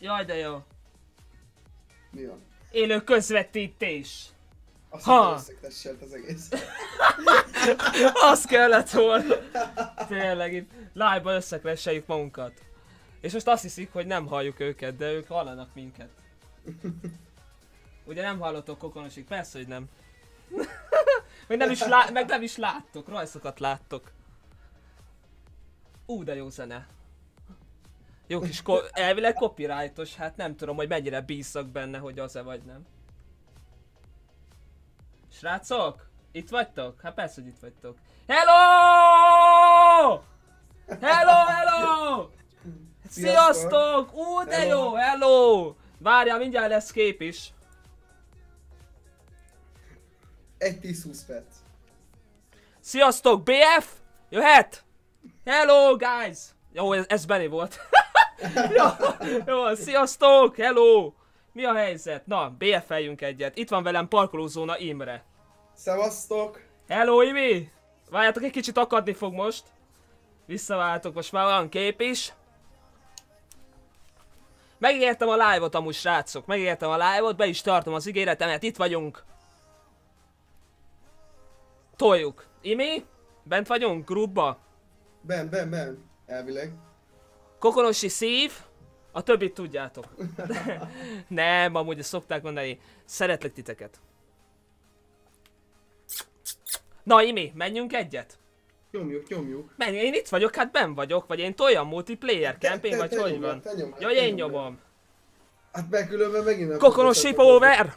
Jaj, de jó. Mi van? Élő közvetítés. Azt mondta, összekresselt az egész. Az kellett volna. Tényleg itt live-ban összekresseljük magunkat. És most azt hiszik, hogy nem halljuk őket, de ők hallanak minket. Ugye nem hallottok Kokonosig? Persze, hogy nem. meg nem is láttok, rajzokat láttok. De jó zene. Jó kis elvileg copyrightos, hát nem tudom, hogy mennyire bízok benne, hogy az-e vagy nem. Srácok? Itt vagytok? Hát persze, hogy itt vagytok. Hello! Hello, hello! Sziasztok! De jó, hello! Várjál, mindjárt lesz kép is. 1-10-20 perc. Sziasztok, BF! Jöhet! Hello, guys! Jó, ez Benny volt. jó, sziasztok! Hello! Mi a helyzet? Na, BF-eljünk egyet. Itt van velem parkolózóna Imre. Szevasztok! Hello, Imi! Várjátok, egy kicsit akadni fog most. Visszaváltok, most már van kép is. Megígértem a live-ot amúgy, srácok. Megígértem a live-ot, be is tartom az ígéretemet. Itt vagyunk. Toljuk. Imi? Bent vagyunk? Groupba? Ben. Elvileg. Kokonosi szív. A többit tudjátok. Nem, amúgy ezt szokták mondani. Szeretlek titeket. Na, Imi, menjünk egyet? Nyomjuk. Menj, én itt vagyok, hát benn vagyok, vagy én toljam multiplayer campaign, vagy hogy van? Ja, én nyomom. Hát bekülönben megint nem. Kokonosi power!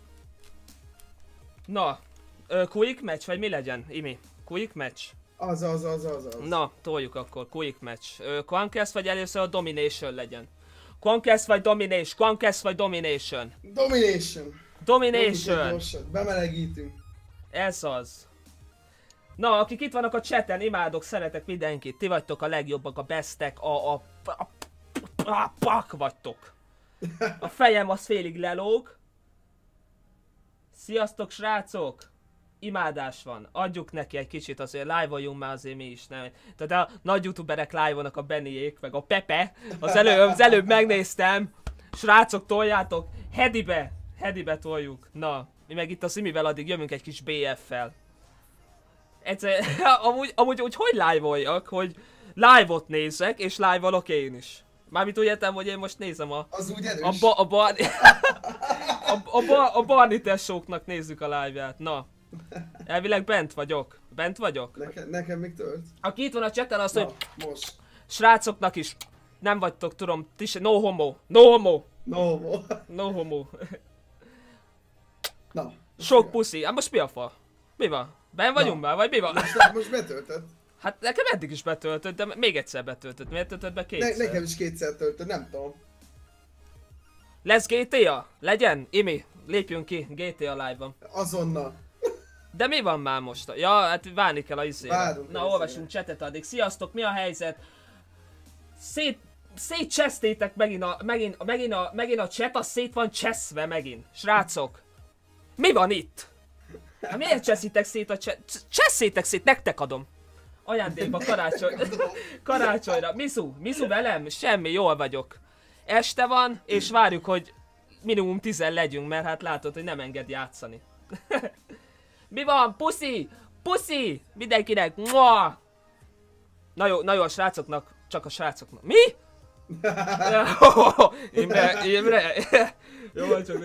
Na, quick match, vagy mi legyen, Imi? Quick match? Az. Na, toljuk akkor, quick match. Conquest vagy először a Domination legyen? Conquest vagy Domination? Conquest vagy Domination? Domination! Bemelegítünk. Ez az. Na, akik itt vannak a chaten, imádok, szeretek mindenkit. Ti vagytok a legjobbak, a bestek, a pak vagytok. A fejem az félig lelóg. Sziasztok, srácok! Imádás van. Adjuk neki egy kicsit, azért live-oljunk már azért mi is, nem? Tehát a nagy youtuberek live-olnak, a Bennyék, meg a Pepe. Az előbb megnéztem. Srácok, toljátok. Hedibe toljuk. Na, mi meg itt a Simivel addig jövünk egy kis BF-fel. Egyszer, amúgy hogy live-oljak, hogy live-ot nézek, és live-olok én is. Mármint úgy értem, hogy én most nézem az úgy erős. A Barni tesóknak nézzük a live-ját. Na. Elvileg bent vagyok. Nekem még tölt. Aki itt van a chaten, azt hogy most. Srácoknak is nem vagytok, tudom, ti se, no homo. Na. Sok puszi. Hát most mi a fa? Mi van? Ben vagyunk már, vagy mi van? Most betöltött. Hát nekem eddig is betöltött, de még egyszer betöltött. Miért töltött be kétszer? Nekem is kétszer töltött, nem tudom. Lesz GTA? Legyen? Imi, lépjünk ki GTA live-ban. Azonnal. De mi van már most? Ja, hát várni kell a izére. Na, olvasunk chatet addig. Sziasztok, mi a helyzet? Szétcsesztétek megint a chat, az szét van cseszve megint. Srácok. Mi van itt? Hát miért cseszitek szét a chat? Cseszétek szét, nektek adom. Ajándékba karácsonyra. Misu velem? Semmi, jól vagyok. Este van, és várjuk, hogy minimum 10 legyünk, mert hát látod, hogy nem enged játszani. Mi van? Puszi! Mindenkinek! Mua! Na jó, a srácoknak, csak a srácoknak. Mi? Imre. Jó, csak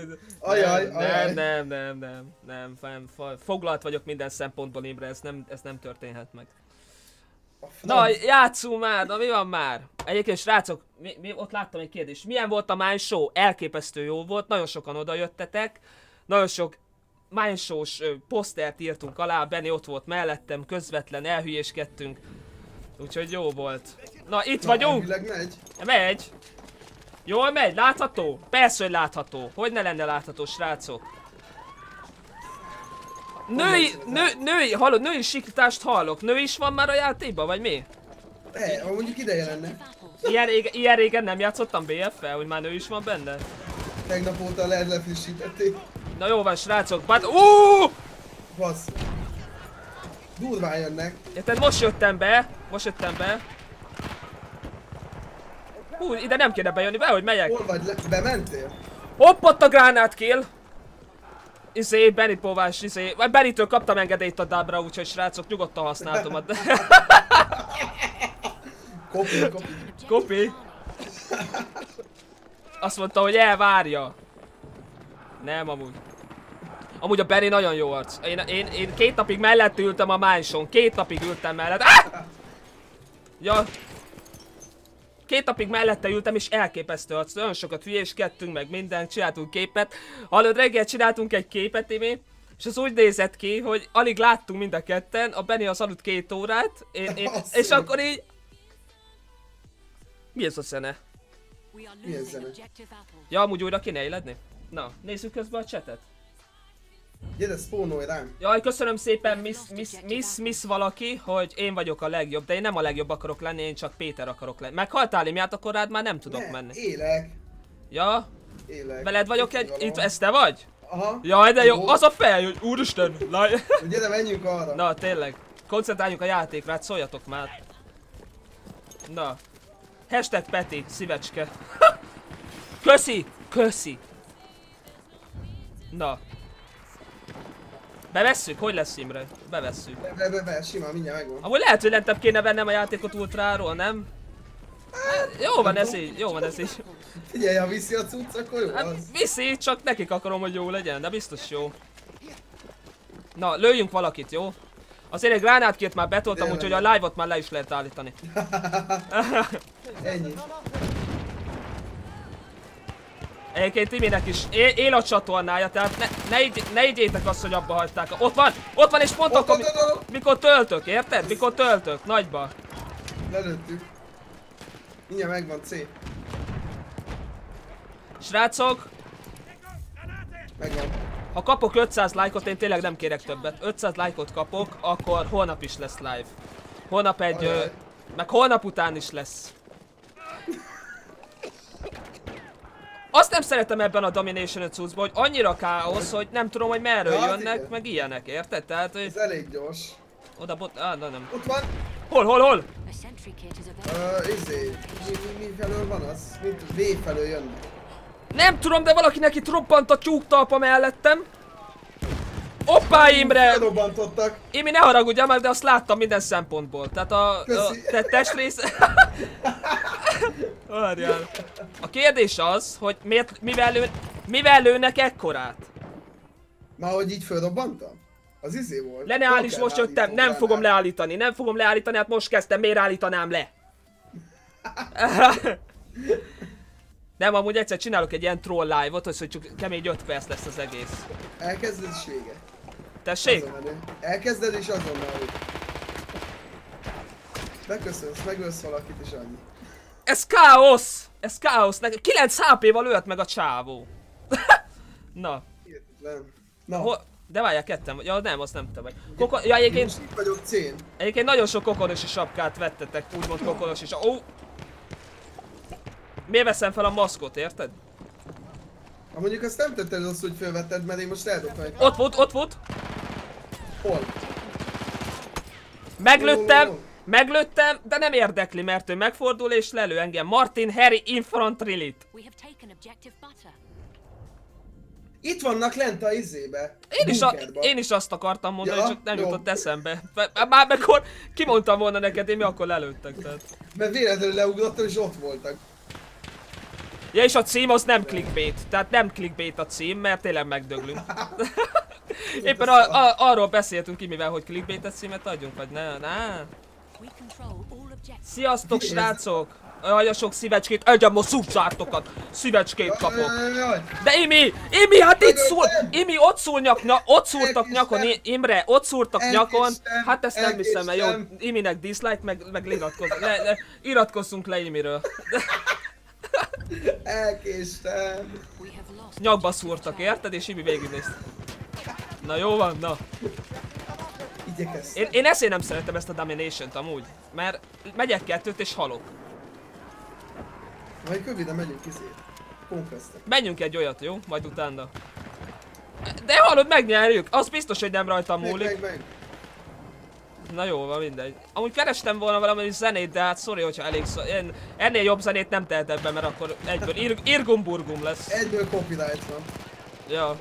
nem. Foglalt vagyok minden szempontból, Imre, ez nem történhet meg. Na, játszunk már, na mi van már? Egyébként srácok, ott láttam egy kérdést. Milyen volt a Mine Show? Elképesztő jó volt, nagyon sokan oda jöttetek. Nagyon sok Mine Show-s posztert írtunk alá, Benny ott volt mellettem, közvetlen, elhülyéskedtünk. Úgyhogy jó volt. Na, itt vagyunk! Megy! Jól megy, látható? Persze, hogy látható. Hogy ne lenne látható, srácok? Női sikítást hallok. Nő is van már a játékban, vagy mi? Mondjuk ideje lenne. Ilyen régen nem játszottam BF-fel, hogy már nő is van benne? Tegnap óta lefrissítették. Na jó van, srácok, Bassz. Durván jönnek. Érted, most jöttem be. Hú, ide nem kéne bejönni, behogy megyek. Hol vagy? Bementél? Hopp, ott a gránát kill. Benit póvás, vagy Benitől kaptam engedélyt a dábra, úgyhogy srácok, nyugodtan használtam a... Kopi. Azt mondta, hogy elvárja. Nem, amúgy. Amúgy a Benny nagyon jó arc. Én 2 napig mellett ültem a Mansion. 2 napig ültem mellett. Ah! Ja. 2 napig mellette ültem és elképesztő arc. Nagyon sokat hülyéskedtünk meg minden, csináltunk képet. Hallod, reggel csináltunk egy képet, Imi, és az úgy nézett ki, hogy alig láttunk mind a ketten. A Benny az aludt 2 órát. És akkor így... Mi ez a zene? Mi ez zene? Ja, amúgy újra kéne éledni? Na, nézzük közben a chatet. Gyere, spawnolj rám. Jaj, köszönöm szépen Miss valaki, hogy én vagyok a legjobb, de én nem a legjobb akarok lenni, én csak Péter akarok lenni. Meghaltál, Imiát, akkor rád már nem tudok menni. Élek. Ja? Élek. Veled vagyok itt, ez te vagy? Aha. Jaj, de jó, az a fej, hogy úristen. Gyere, menjünk arra. Na, tényleg. Koncentráljunk a játékra, hát szóljatok már. Na. Hashtag Peti, szívecske. Köszi. Na. Bevesszük? Hogy lesz, Imre? Bevesszük. Be, simán, mindjárt megvan. Amúgy lehet, hogy lentebb kéne vennem a játékot ultráról, nem? Jó van ez így, Figyelj, ha viszi a cucc, akkor jó hát, az. viszi, csak nekik akarom, hogy jó legyen, de biztos jó. Na, lőjünk valakit, jó? Azért egy gránátkét már betoltam, úgyhogy a live-ot már le is lehet állítani. Ennyi. Egyébként Timinek is él a csatornája, tehát ne higgyétek azt, hogy abba hagyták. Ott van és pont akkor, mikor töltök, érted? Mikor töltök, nagyba. Lelőttük. Mindjárt megvan, C. Srácok, megvan. Ha kapok 500 lájkot, én tényleg nem kérek többet. 500 lájkot kapok, akkor holnap is lesz live. Holnap meg holnap után is lesz. Azt nem szeretem ebben a Domination cuccban, hogy annyira káosz, hogy nem tudom, hogy merről jönnek, igen. Meg ilyenek, érted? Tehát, hogy... Ez elég gyors. Oda nem. Ott van! Hol? Mi felől van az? V felől jönnek. Nem tudom, de valakinek itt robbant a tyúktalpa mellettem. Hoppá, Imre! Robbantottak. Imi, ne haragudjál meg, de azt láttam minden szempontból. Tehát a testrész... A kérdés az, hogy mivel lőnek ekkorát? Már hogy így fölrobbantam? Az izé volt. Le ne állíts, most jöttem, nem fogom leállítani, hát most kezdtem, miért állítanám le? Nem, amúgy egyszer csinálok egy ilyen troll live-ot, hogy csak kemény 5 perc lesz az egész. Elkezded és vége. Tessék? Elkezded és azonnal vége. Beköszönsz, megölsz valakit és annyi. Ez káosz! Ez káosz! 9 HP-val ölt meg a csávó. Na. Hihetetlen. Na. De várjál, ketten vagy. Ja nem, azt nem te vagy. Ja, egyébként... Most itt vagyok C-n. Egyébként nagyon sok kokonosi sapkát vettetek, úgymond kokonosi sapkát. Ó! Miért veszem fel a maszkot, érted? Ha mondjuk azt nem tetted azt, hogy felvetted, mert én most eldobtam egy... Ott volt! Hol? Meglőttem, de nem érdekli, mert ő megfordul és lelő engem. Martin Harry Infantrilit. Itt vannak lent a izébe. Én is azt akartam mondani, ja, csak nem jutott eszembe. Már amikor kimondtam volna neked, én mi akkor lelőttek, tehát. Mert véletlenül leugrottam és ott voltak. Ja, és a cím az nem clickbait, tehát nem clickbait a cím, mert tényleg megdöglünk. Éppen arról beszéltünk ki, mivel hogy clickbaites címet adjunk, vagy ne? Sziasztok, srácok! Olyan sok szívecskét, egyen most szúrcártokat! Szívecskét kapok! De Imi, hát itt szúr! Imi, ott szúrtak nyakon, Imre, ott szúrtak nyakon! Hát ezt nem hiszem el, jó, Iminek dislike, meg iratkozzunk le Imiről. Elkéstem! Nyakba szúrtak, érted? És Imi végignézte. Na jó van, na. Én ezért nem szeretem ezt a Domination-t amúgy, mert megyek 2-t és halok. Majd kövide megyünk izé. Conquest-et. Menjünk egy olyat, jó? Majd utána. De hallod, megnyerjük! Az biztos, hogy nem rajtam múlik. Na jó, van mindegy. Amúgy kerestem volna valami zenét, de hát sorry, hogyha elég én ennél jobb zenét nem tehetek be, mert akkor egyből irgum-burgum lesz. Egyből copyright van. Ja.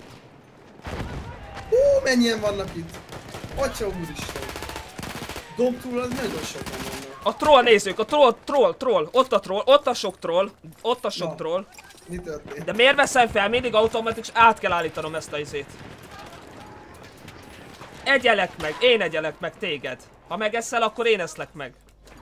Mennyien vannak itt? Atya úristen. Domb túl az nagyon sokan vannak. A troll nézzük, a troll. Ott a troll, ott a sok troll. Ott a sok troll. Mi történt? De miért veszem fel? Mindig automatikus át kell állítanom ezt a izét. Egyelek meg, én egyelek meg téged. Ha megeszel, akkor én eszlek meg.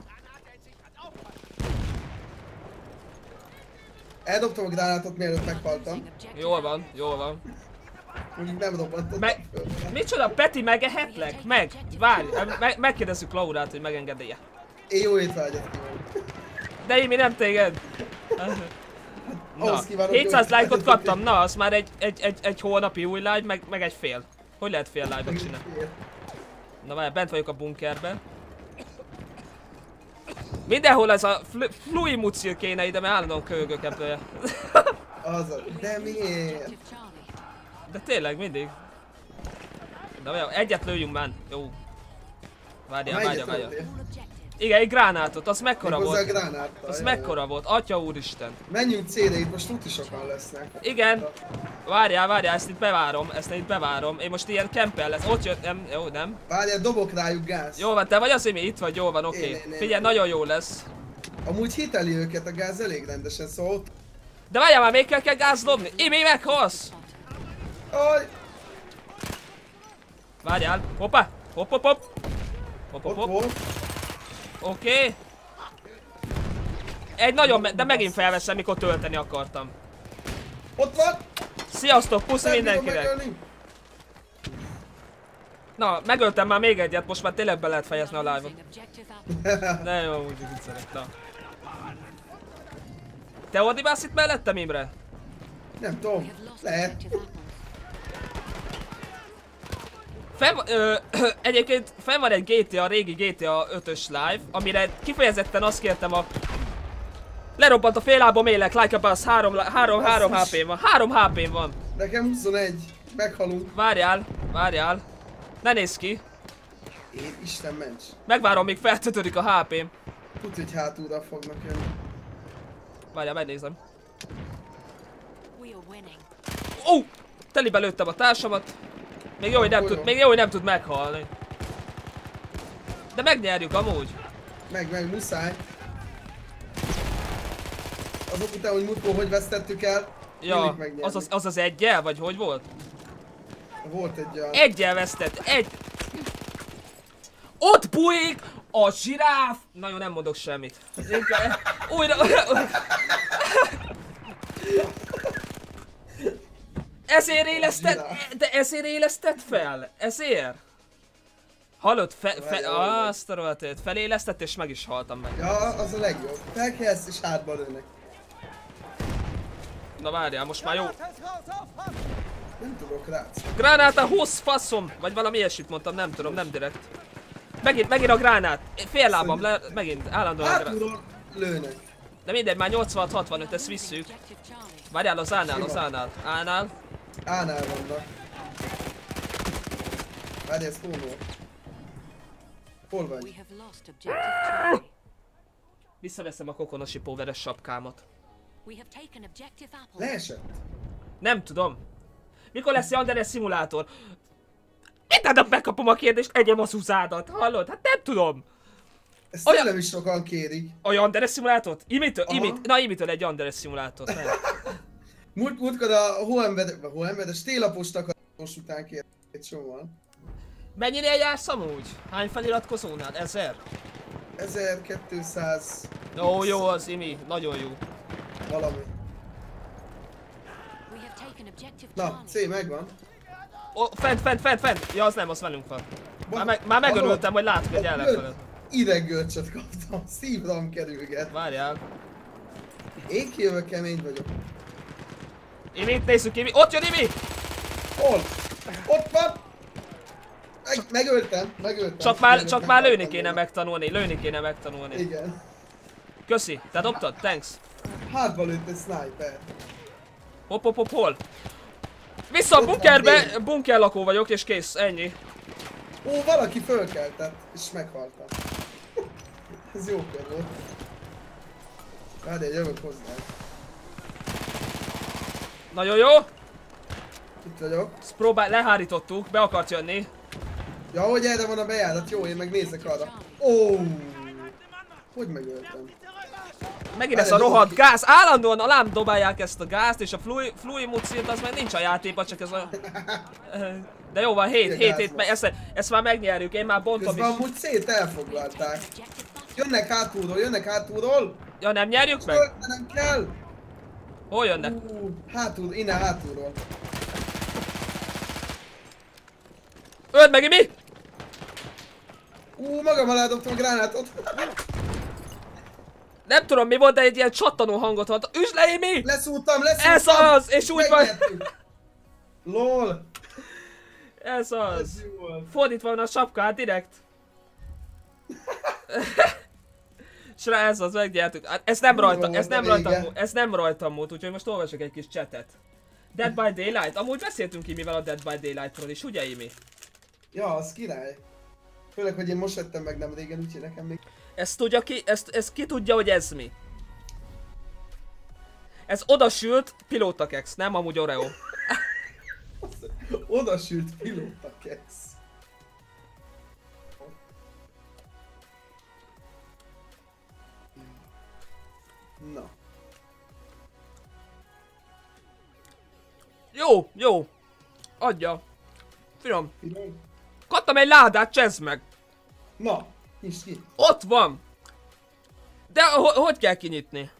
Eldobtam a gránátot, mielőtt meghaltam. Jól van, jól van. Mondjuk nem robbantottam föl. Micsoda, Peti, megehetlek? Meg! Várj, megkérdezzük Laurát, hogy megengedi-e. Én jó étvágyat kívánok. De én mi nem téged. Na, Ahhoz kívánok, 700 jó lájkot étvágyat. kaptam, na, az már egy hónapi új live, meg egy fél. Hogy lehet fél live-ot csinálni? Na várj, bent vagyok a bunkerben. Mindenhol ez a fluimucil kéne ide, mert állandóan köhögök ebből. De miért? De tényleg, mindig. De olyan, egyet lőjünk már. Jó. Várjál. Igen, egy gránátot, az mekkora Hozzá volt? gránáttal. Az mekkora volt? Atya úristen. Menjünk C-re, itt most tuti sokan lesznek. Igen. Várjál, ezt itt bevárom. Én most ilyen kempel lesz. Ott jött, nem, jó, nem. Várjál, dobok rájuk gáz. Jó van, te vagy az, Imi? Itt vagy, jó van, oké. Én. Figyelj, nagyon jó lesz. Amúgy hiteli őket a gáz elég rendesen, szóval ott... De várjál már, még kell gáz dobni. Imi, meghalsz! Aj! Várjál, hoppá! Hopp. Ott volt. Oké. Egy nagyon, de megint felveszem, mikor tölteni akartam. Ott van! Sziasztok, puszi Nem bírom mindenkinek! megölni. Na, megöltem már még egyet, most már tényleg be lehet fejezni a live-ot. De jó, úgy viccelek, na. Te ordibálsz itt mellettem, Imre? Nem tudom, lehet. Egyébként fenn van egy GTA, régi GTA 5-ös live, amire kifejezetten azt kértem a... Lerobbant a félábom élek, like a bus, 3 HP-n van, 3 HP-n van. Nekem 21, meghalunk. Várjál. Ne nézz ki. Én Isten ments. Megvárom, míg feltötődik a HP-m. Tudj, hogy hátulra fognak jönni. Várjál, megnézem. Ó! Telibe lőttem a társamat. Még jó, hogy nem tud meghalni. De megnyerjük amúgy. Meg, muszáj. Azok után, hogy múltkor hogy vesztettük el, Ja, az az egyel, vagy hogy volt? Volt egy olyan... Egyel vesztett, Ott bújik a zsiráf! Na jó, nem mondok semmit. Újra... Ezért éleszted, de ezért éleszted fel? Ezért? Hallod? Azt a rohadtét, felélesztett és meg is haltam meg. Ja, az a legjobb. Felkelsz és hátba lőnek. Na várjál, most már jó. Nem tudok rác. Gránáta, húsz faszom! Vagy valami ilyesmit mondtam, nem tudom, nem direkt. Megint a gránát. Fél lábam, megint állandóan a gránát. Hátulról lőnek. De mindegy, már 86-65, ezt visszük. Várjál, az A-nál. A-nál vannak. Várj, ez hónol. Hol vagy? Visszaveszem a kokonosi póveres sapkámat. Leesett? Nem tudom. Mikor lesz Yandere szimulátor? Mindjárt megkapom a kérdést, egyem az uzádat, hallod? Hát nem tudom. Ezt tényleg is sokan kérik. A Yandere szimulátort? Imitől egy Yandere szimulátort. Múltkor a Hóembedes télapostak most után kért egy csomóan. Mennyire jársz amúgy? Hány feliratkozónál? 1000? 1200... Ó, jó az Imi, nagyon jó. Valami. Na, C megvan. Ó, fent! Ja, az nem, az velünk van. Már megörültem, hogy látok egy ellenfelet. Ideggörcsöt kaptam, szívram kerülget. Várjál. Én kijövök, kemény vagyok. Imit nézzük, Imi. Ott jön Imi! Hol? Ott van! Megöltem. Csak már lőni kéne megtanulni. Igen. Köszi, te dobtad? Thanks. Hátba lőtt egy sniper. Hopp, hol? Vissza a bunkerbe! Bunker lakó vagyok és kész, ennyi. Ó, valaki fölkeltett, és meghaltam. Ez jó kör volt. Várj, jövök hozzá. Nagyon jó. Itt vagyok. Ezt lehárítottuk, be akart jönni. Ja, hogy erre van a bejárat, jó, én meg nézek arra. Ó, hogy megöltem? Megint ez a rohadt gáz, állandóan alám dobálják ezt a gázt, és a fluimucint az meg nincs a játékban, csak ez a... De jó van, 7, ezt már megnyerjük, én már bontom is. Közben amúgy szét elfoglalták. Jönnek hátulról! Ja, nem nyerjük meg? Nem kell! Hol jönnek? Hátul, innen hátulról. Öld meg, mi? Magam alá dobtam a gránátot. Nem tudom mi volt, de egy ilyen csattanó hangot hallottam. Üsd le, Imi! Leszúrtam! Ez az! És úgy van... LOL! Ez az! Fordítva van a sapkát direkt. Srác, ez az, megnyertük. Ez nem rajtam múlt, úgyhogy most olvasok egy kis chatet. Dead by Daylight? Amúgy beszéltünk Imivel a Dead by Daylightról is, ugye Imi? Ja, az király. Főleg, hogy én most vettem meg nem régen, úgyhogy nekem még... Ezt tudja ki, ezt ki tudja, hogy ez mi? Ez odasült pilótakex, nem amúgy Oreo. Odasült pilótakex. Na. Jó. Adja. Finom. Kaptam egy ládát, csezd meg. Na, nyisd ki. Ott van. De hogy kell kinyitni?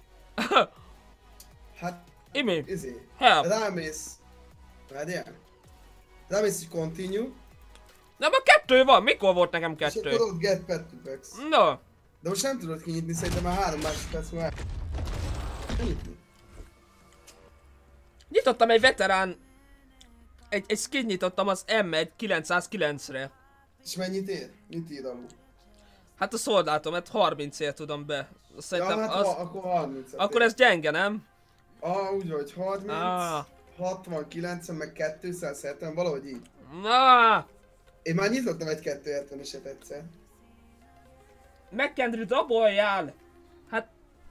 Hát, Imi. Help. Rámész. Várjál. Rámész, hogy continue. Nem, a 2 van. Mikor volt nekem 2? És akkor ott get pet to packs. No. De most nem tudod kinyitni, szerintem már 3 másodperc múlva. Nyitottam egy veterán... Egy skin nyitottam az M1 909-re. És mennyit ér? Mit ír alul? Hát a szoldátomet 30-ért tudom be. Szerintem ja, hát az... akkor 30. Akkor ez gyenge, nem? Úgy vagy 30, 60, 90, meg 270, valahogy így. Na. Én már nyitottam egy 270-eset egyszer. McKendry daboljál! Hát...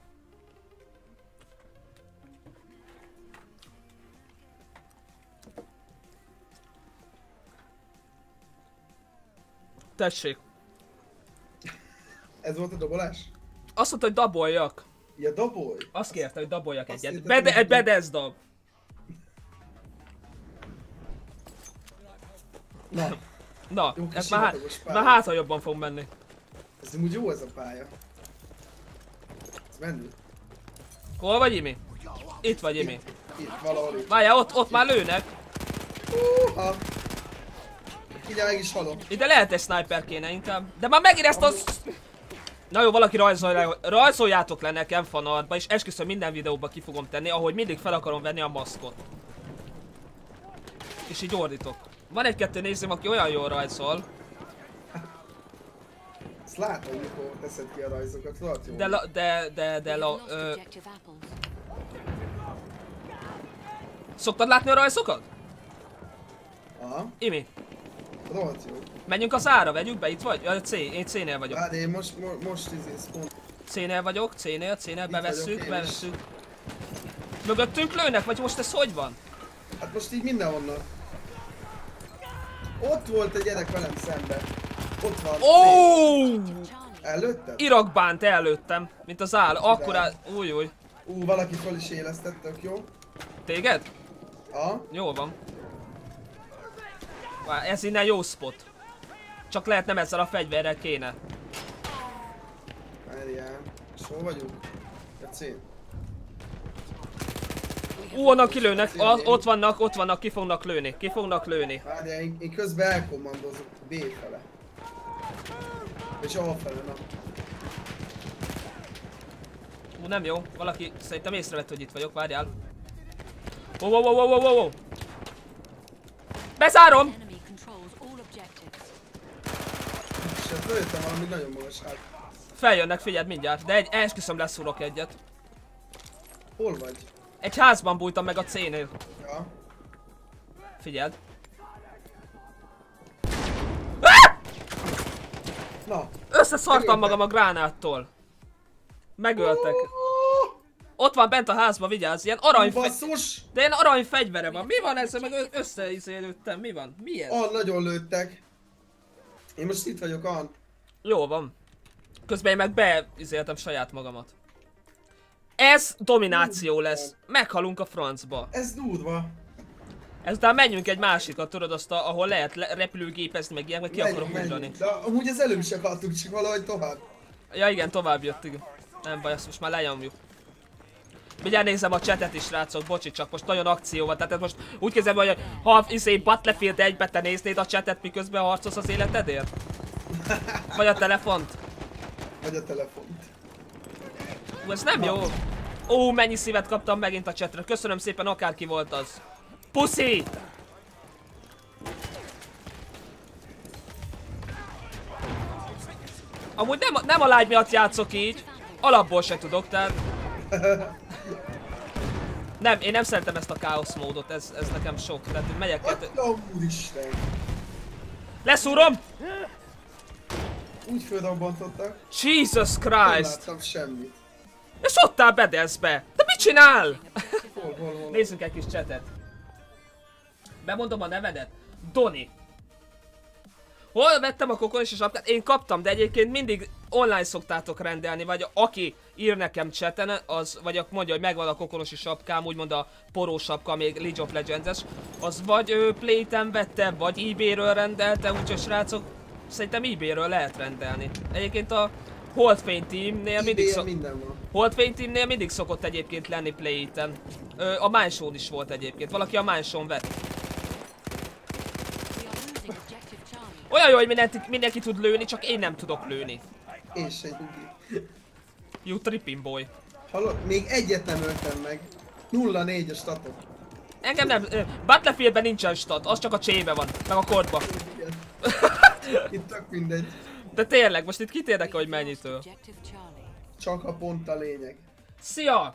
Tessék. Ez volt a dobolás? Azt mondta, hogy daboljak. Ja, dabolj? Azt kérte, hogy daboljak azt egyet. Egy Bedez dab. Na, jó, ez már hátra jobban fog menni. Ez úgy jó ez a pálya. Ez menő. Hol vagy, Imi? Itt vagy, Imi. Itt valahol itt. Várjál, ott már lőnek. Mindjárt meg is halom. Ide lehet egy sniper kéne inkább. De már megint ezt az... Na jó, valaki rajzoljátok le nekem fanartba, és esküszöm minden videóba ki fogom tenni, ahogy mindig fel akarom venni a maszkot. És így ordítok. Van egy-kettő nézőm, aki olyan jól rajzol. Ezt látom, mikor teszed ki a rajzokat, rohadt jó. Szoktad látni a rajzokat? Aha. Imi. Rohadt jó. Menjünk az ára, vegyük be, itt vagy? Ja, én C-nél vagyok. Várj, én most spawn. C-nél vagyok, C-nél, bevesszük. Mögöttünk lőnek, vagy most ez hogy van? Hát most így mindenhonnan. Ott volt egy gyerek velem szemben. Ott van. Előttem? Irakbánt előttem, mint az áll. Akkor új. Valaki fel is élesztett, tök jó. Téged? Aha. Jó van. Ez innen jó spot. Csak lehet nem ezzel a fegyverrel kéne. Várjál. És hol vagyunk? A C. Onnan kilőnek, ott vannak, ki fognak lőni. Várjál, én közben elkommandozok B fele. És A fele, na. Nem jó, valaki szerintem észrevett, hogy itt vagyok, várjál. Wow. Bezárom! És hát lőttem valami nagyon magas hát. Feljönnek, figyeld mindjárt, de esküszöm leszúrok egyet. Hol vagy? Egy házban bújtam meg a C-nél. Ja. Figyeld. Na. Összeszartam magam a gránáttól. Megöltek. Ott van bent a házban, vigyázz, ilyen Basszus! De ilyen aranyfegyvere van. Mi van ezzel? Meg összeizélődtem. Mi van? Mi ez? Nagyon lőttek. Én most itt vagyok, Jó van. Közben én meg beizéltem saját magamat. Ez domináció lesz. Meghalunk a francba. Ez durva. Ezután menjünk egy másikat, tudod, azt ahol lehet repülőgépezni, meg ilyen, meg ki akarok ugrani. De amúgy az előbb is akartunk, csak valahogy tovább. Ja igen, tovább jöttünk. Nem baj, ezt most már lenyomjuk. Mindjárt nézem a chatet is, srácok, bocsi, csak most nagyon akció van, tehát most úgy kezdem, hogy ha Battlefield 1-be te néznéd a chatet, miközben harcolsz az életedért? Vagy a telefont? Vagy a telefont. Ez nem jó. Ó, mennyi szívet kaptam megint a chatre, köszönöm szépen, akárki volt az. Puszi! Amúgy nem a live miatt játszok így, alapból se tudok, tehát... Nem, én nem szeretem ezt a káosz módot, ez nekem sok, tehát megyek... Atya úristen! Leszúrom! Úgy fölrobbantottak. Jesus Nem Christ! láttam semmit. És ott áll Bedezbe! De mit csinál? Hol? Nézzünk egy kis chatet. Bemondom a nevedet? Doni. Hol vettem a kokonosi sapkát? Én kaptam, de egyébként mindig online szoktátok rendelni, vagy aki ír nekem chaten, az, vagy mondja, hogy megvan a kokonosi sapkám, úgymond a poró sapka, még League of Legends-es, az vagy Playten vette, vagy eBay-ről rendelte, úgyhogy srácok, szerintem eBay-ről lehet rendelni. Egyébként a Holdfény Teamnél mindig szokott egyébként lenni Playten. A Mineshone is volt egyébként, valaki a Mineshone vett. Olyan jó, hogy mindenki tud lőni, csak én nem tudok lőni. Én se nyugi. You tripping boy. Hallod? Még egyet nem öltem meg. 0-4 a statok. Engem nem... Battlefieldben nincsen stat, az csak a csébe van, meg a kordba. Igen. Itt tök mindegy. De tényleg, most itt kit érdekel, hogy mennyitől? Csak a pont a lényeg. Szia!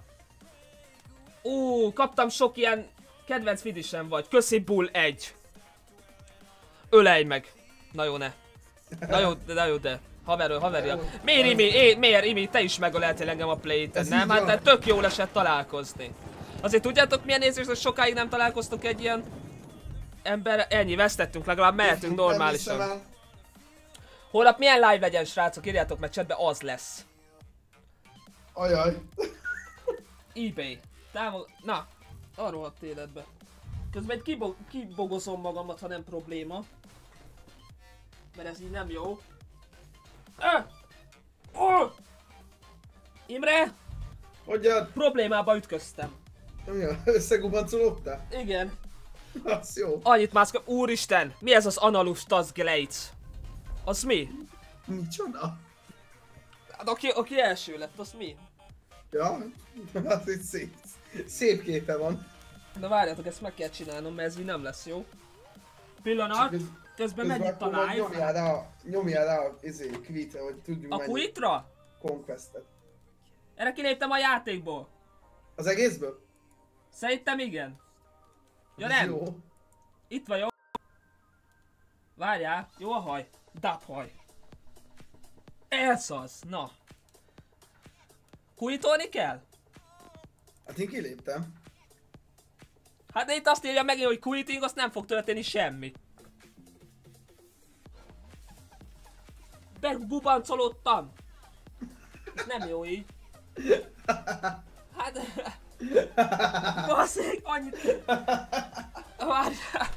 Kaptam sok ilyen kedvenc vidisem vagy. Köszi Bull 1. Ölej meg. Na jó, ne. Na jó, de. Haverja. Miért Imi, te is megöleltél engem a Playten, nem? Hát te tök jól esett találkozni. Azért tudjátok milyen érzés, hogy sokáig nem találkoztok egy ilyen ember? Ennyi, vesztettünk, legalább mehetünk normálisan. Holnap milyen live legyen, srácok? Írjátok meg chatbe, az lesz. Ajaj. eBay. Na, arról a életbe. Közben kibogozom magamat, ha nem probléma. Mert ez így nem jó. Imre! Hogyan? Problémába ütköztem. Összegubancolódtál? Igen. Az jó. Annyit mászkap. Úristen! Mi ez az Analus Tazglades? Az mi? Micsoda? Hát aki első lett, az mi? Ja, az itt szép képe van. Na várjátok, ezt meg kell csinálnom, mert ez így nem lesz jó. Pillanat, közben megy itt a live. Nyomjál rá a quit-re, hogy tudjunk menni. A quit-ra? Conquest-et. Erre kiléptem a játékból. Az egészből? Szerintem igen. Ja nem? Jó. Itt vagyok. Várjál, jó a haj. Daphaj. Ez az, na. Quitolni kell? Hát én kiléptem. Hát de itt azt írja megint, hogy quitting, azt nem fog történni semmi. Begubancolódtam. Ez nem jó így. Hát... Basszék, annyit... Várjál.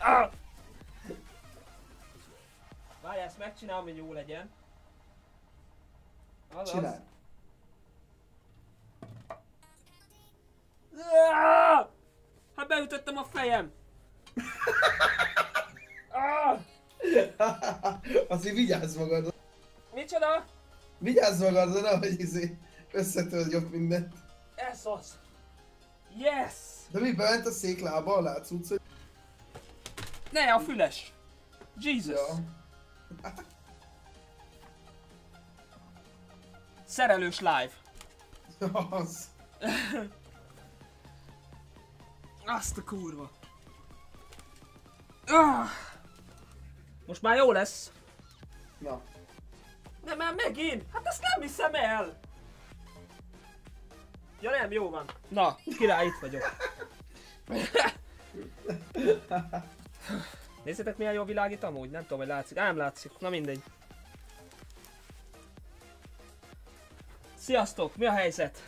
Várjál, ezt megcsinálom, hogy jó legyen. Azaz. Csinálj. Hát beütöttem a fejem! Azért vigyázz magadra. Micsoda? Vigyázz magadra, nehogy összetörj ott mindent. Ez az! Yes! De mi bement a széklába alá, cucc, hogy... Ne, a füles! Jesus! Ja. Szerelős live! Az. Azt a kurva! Most már jó lesz! Na. Nem, már megint! Hát ezt nem hiszem el! Ja nem, jó van. Na, király, itt vagyok. Nézzétek milyen jó világít amúgy, nem tudom, hogy látszik. Nem látszik, na mindegy. Sziasztok, mi a helyzet?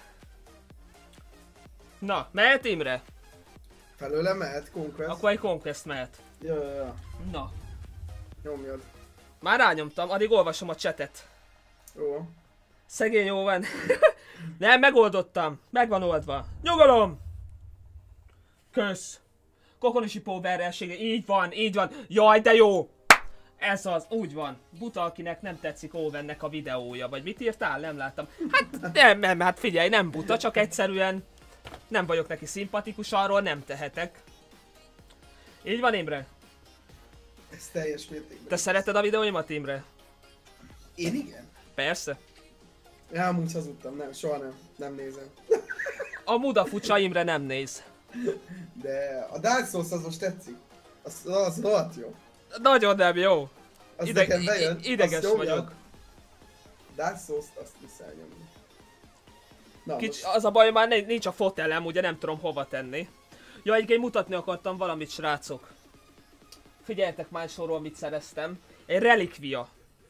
Na, mehet Imre? Felőle mehet, Conquest. Akkor egy Conquest mehet. Ja. Na. Nyomjad. Már rányomtam, addig olvasom a chatet. Jó. Szegény jó van. Nem, megoldottam. Meg van oldva. Nyugalom! Kösz. Kokonisi powerrelsége. Így van, így van. Jaj, de jó! Ez az, úgy van. Buta, akinek nem tetszik Owennek a videója. Vagy mit írtál? Nem láttam. Hát nem, hát figyelj, nem buta, csak egyszerűen nem vagyok neki szimpatikus, arról nem tehetek. Így van, Imre? Ez teljes mértékben. Te szereted a videóimat, Imre? Én igen. Persze. Amúgy hazudtam, nem, soha nem. Nem nézem. A Muda Fucsa Imre nem néz. De a Dark Souls az most tetszik. Az rohadt jó. Nagyon nem jó. Az nekem bejön. Ideges vagyok. Dark Souls-t azt viszel nyomni. Na, Az a baj, már nincs a fotelem, ugye nem tudom hova tenni. Ja, egyébként mutatni akartam valamit, srácok. Figyeljetek már sorról, mit szereztem. Egy relikvia.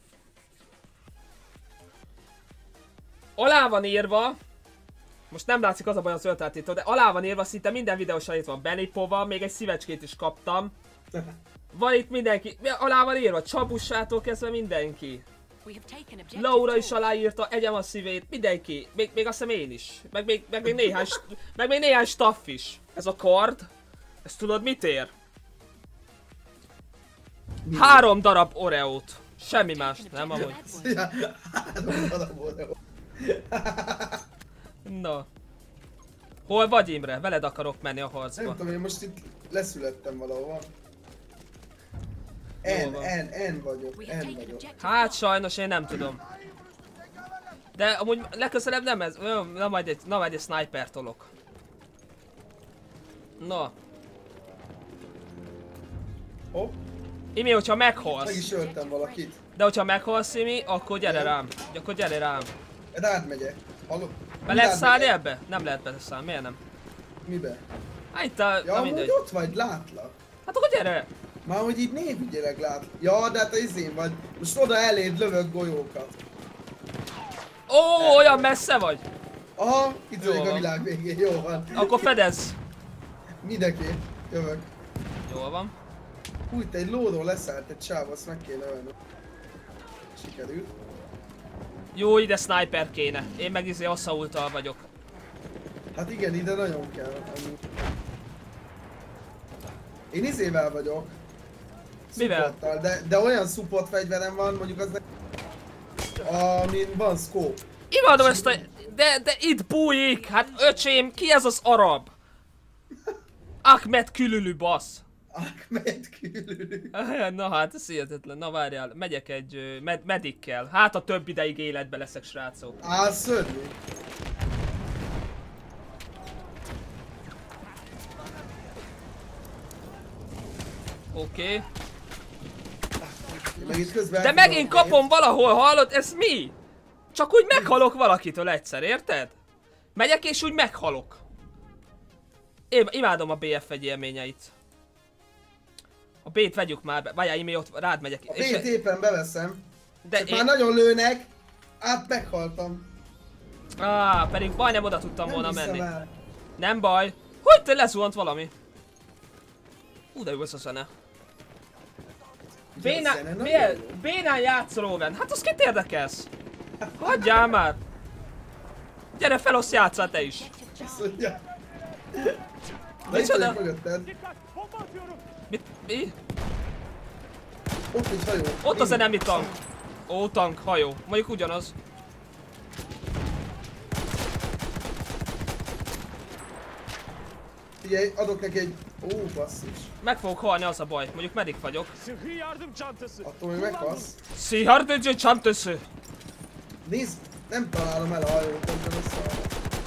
Alá van írva, most nem látszik az a baj az öltáltító, de alá van írva, szinte minden videósan itt van Benipova, még egy szívecskét is kaptam. Van itt mindenki, alá van írva, Csabussától kezdve mindenki. Laura is aláírta, egyem a szívét, mindenki, még azt hiszem én is, meg még néhány staff is. Ez a kard, ezt tudod mit ér? 3 darab Oreót. Semmi más, nem amúgy. Ja, 3 darab Oreo. Na. Hol vagy, Imre? Veled akarok menni a harcba. Nem tudom, én most itt leszülettem valahol. N vagyok. Hát sajnos én nem tudom. De amúgy legközelebb nem ez, na majd egy sniper tolok. Na. Hopp. Imi, hogyha Meg meghalsz. is öltem valakit. De hogyha meghalsz, Imi, akkor gyere rám. Akkor gyere rám. Rád megyek. Hallod? Be lehet szállni ebbe? Nem lehet beszállni, miért nem? Mibe? Hát itt a... Ja, amúgy ott vagy, látlak. Hát akkor gyere! Már hogy így névügyileg lát. Ja, de hát a izén vagy. Most oda eléd lövök golyókat. Ó, olyan messze vagy! Aha, itt Jó vagyok a van. világ végén, jó van. Akkor fedez! Mindenképp, jövök. Jól van. Hú, itt egy lóról leszállt egy sáv, azt meg kéne ölni. Sikerült. Jó, ide sniper kéne. Én meg izé assaultal vagyok. Hát igen, ide nagyon kell. Én izével vagyok. Mivel? Supporttal, de olyan support fegyverem van, mondjuk az amin van scope. Imádom ezt a... De itt bújik! Hát öcsém, ki ez az arab? Ahmed Külülü bassz. Ahmed Külülü. Na hát, ez hihetetlen. Na várjál, megyek egy medikkel. Hát a több ideig életbe leszek, srácok. Á, szörnyű. Oké. De megint kapom valahol, hallod? Ez mi? Csak úgy meghalok valakitől egyszer, érted? Megyek és úgy meghalok. Én imádom a BF1 élményeit. A B-t vegyük már be. Várjál, én még ott rád megyek. A B-t éppen beveszem. De csak már nagyon lőnek. Át meghaltam. Pedig majdnem oda tudtam volna menni. El. Nem baj. Hogy te lezuhant valami? De jó ez a zene. Bénán játszol, Owen. Hát az kit érdekelsz? Hagyjál már! Gyere fel, azt játsszál te is! Azt mondja. Micsoda? Mi? Ott egy hajó. Ott az enemy tank. Ó, tank, hajó. Mondjuk ugyanaz. Figyelj, adok neki egy... Ó, basszus. Meg fogok halni, az a baj. Mondjuk medik vagyok. Attól még meghalsz. Szihardő csantősző! Nézd, nem találom el a hajót, ebben összeállom.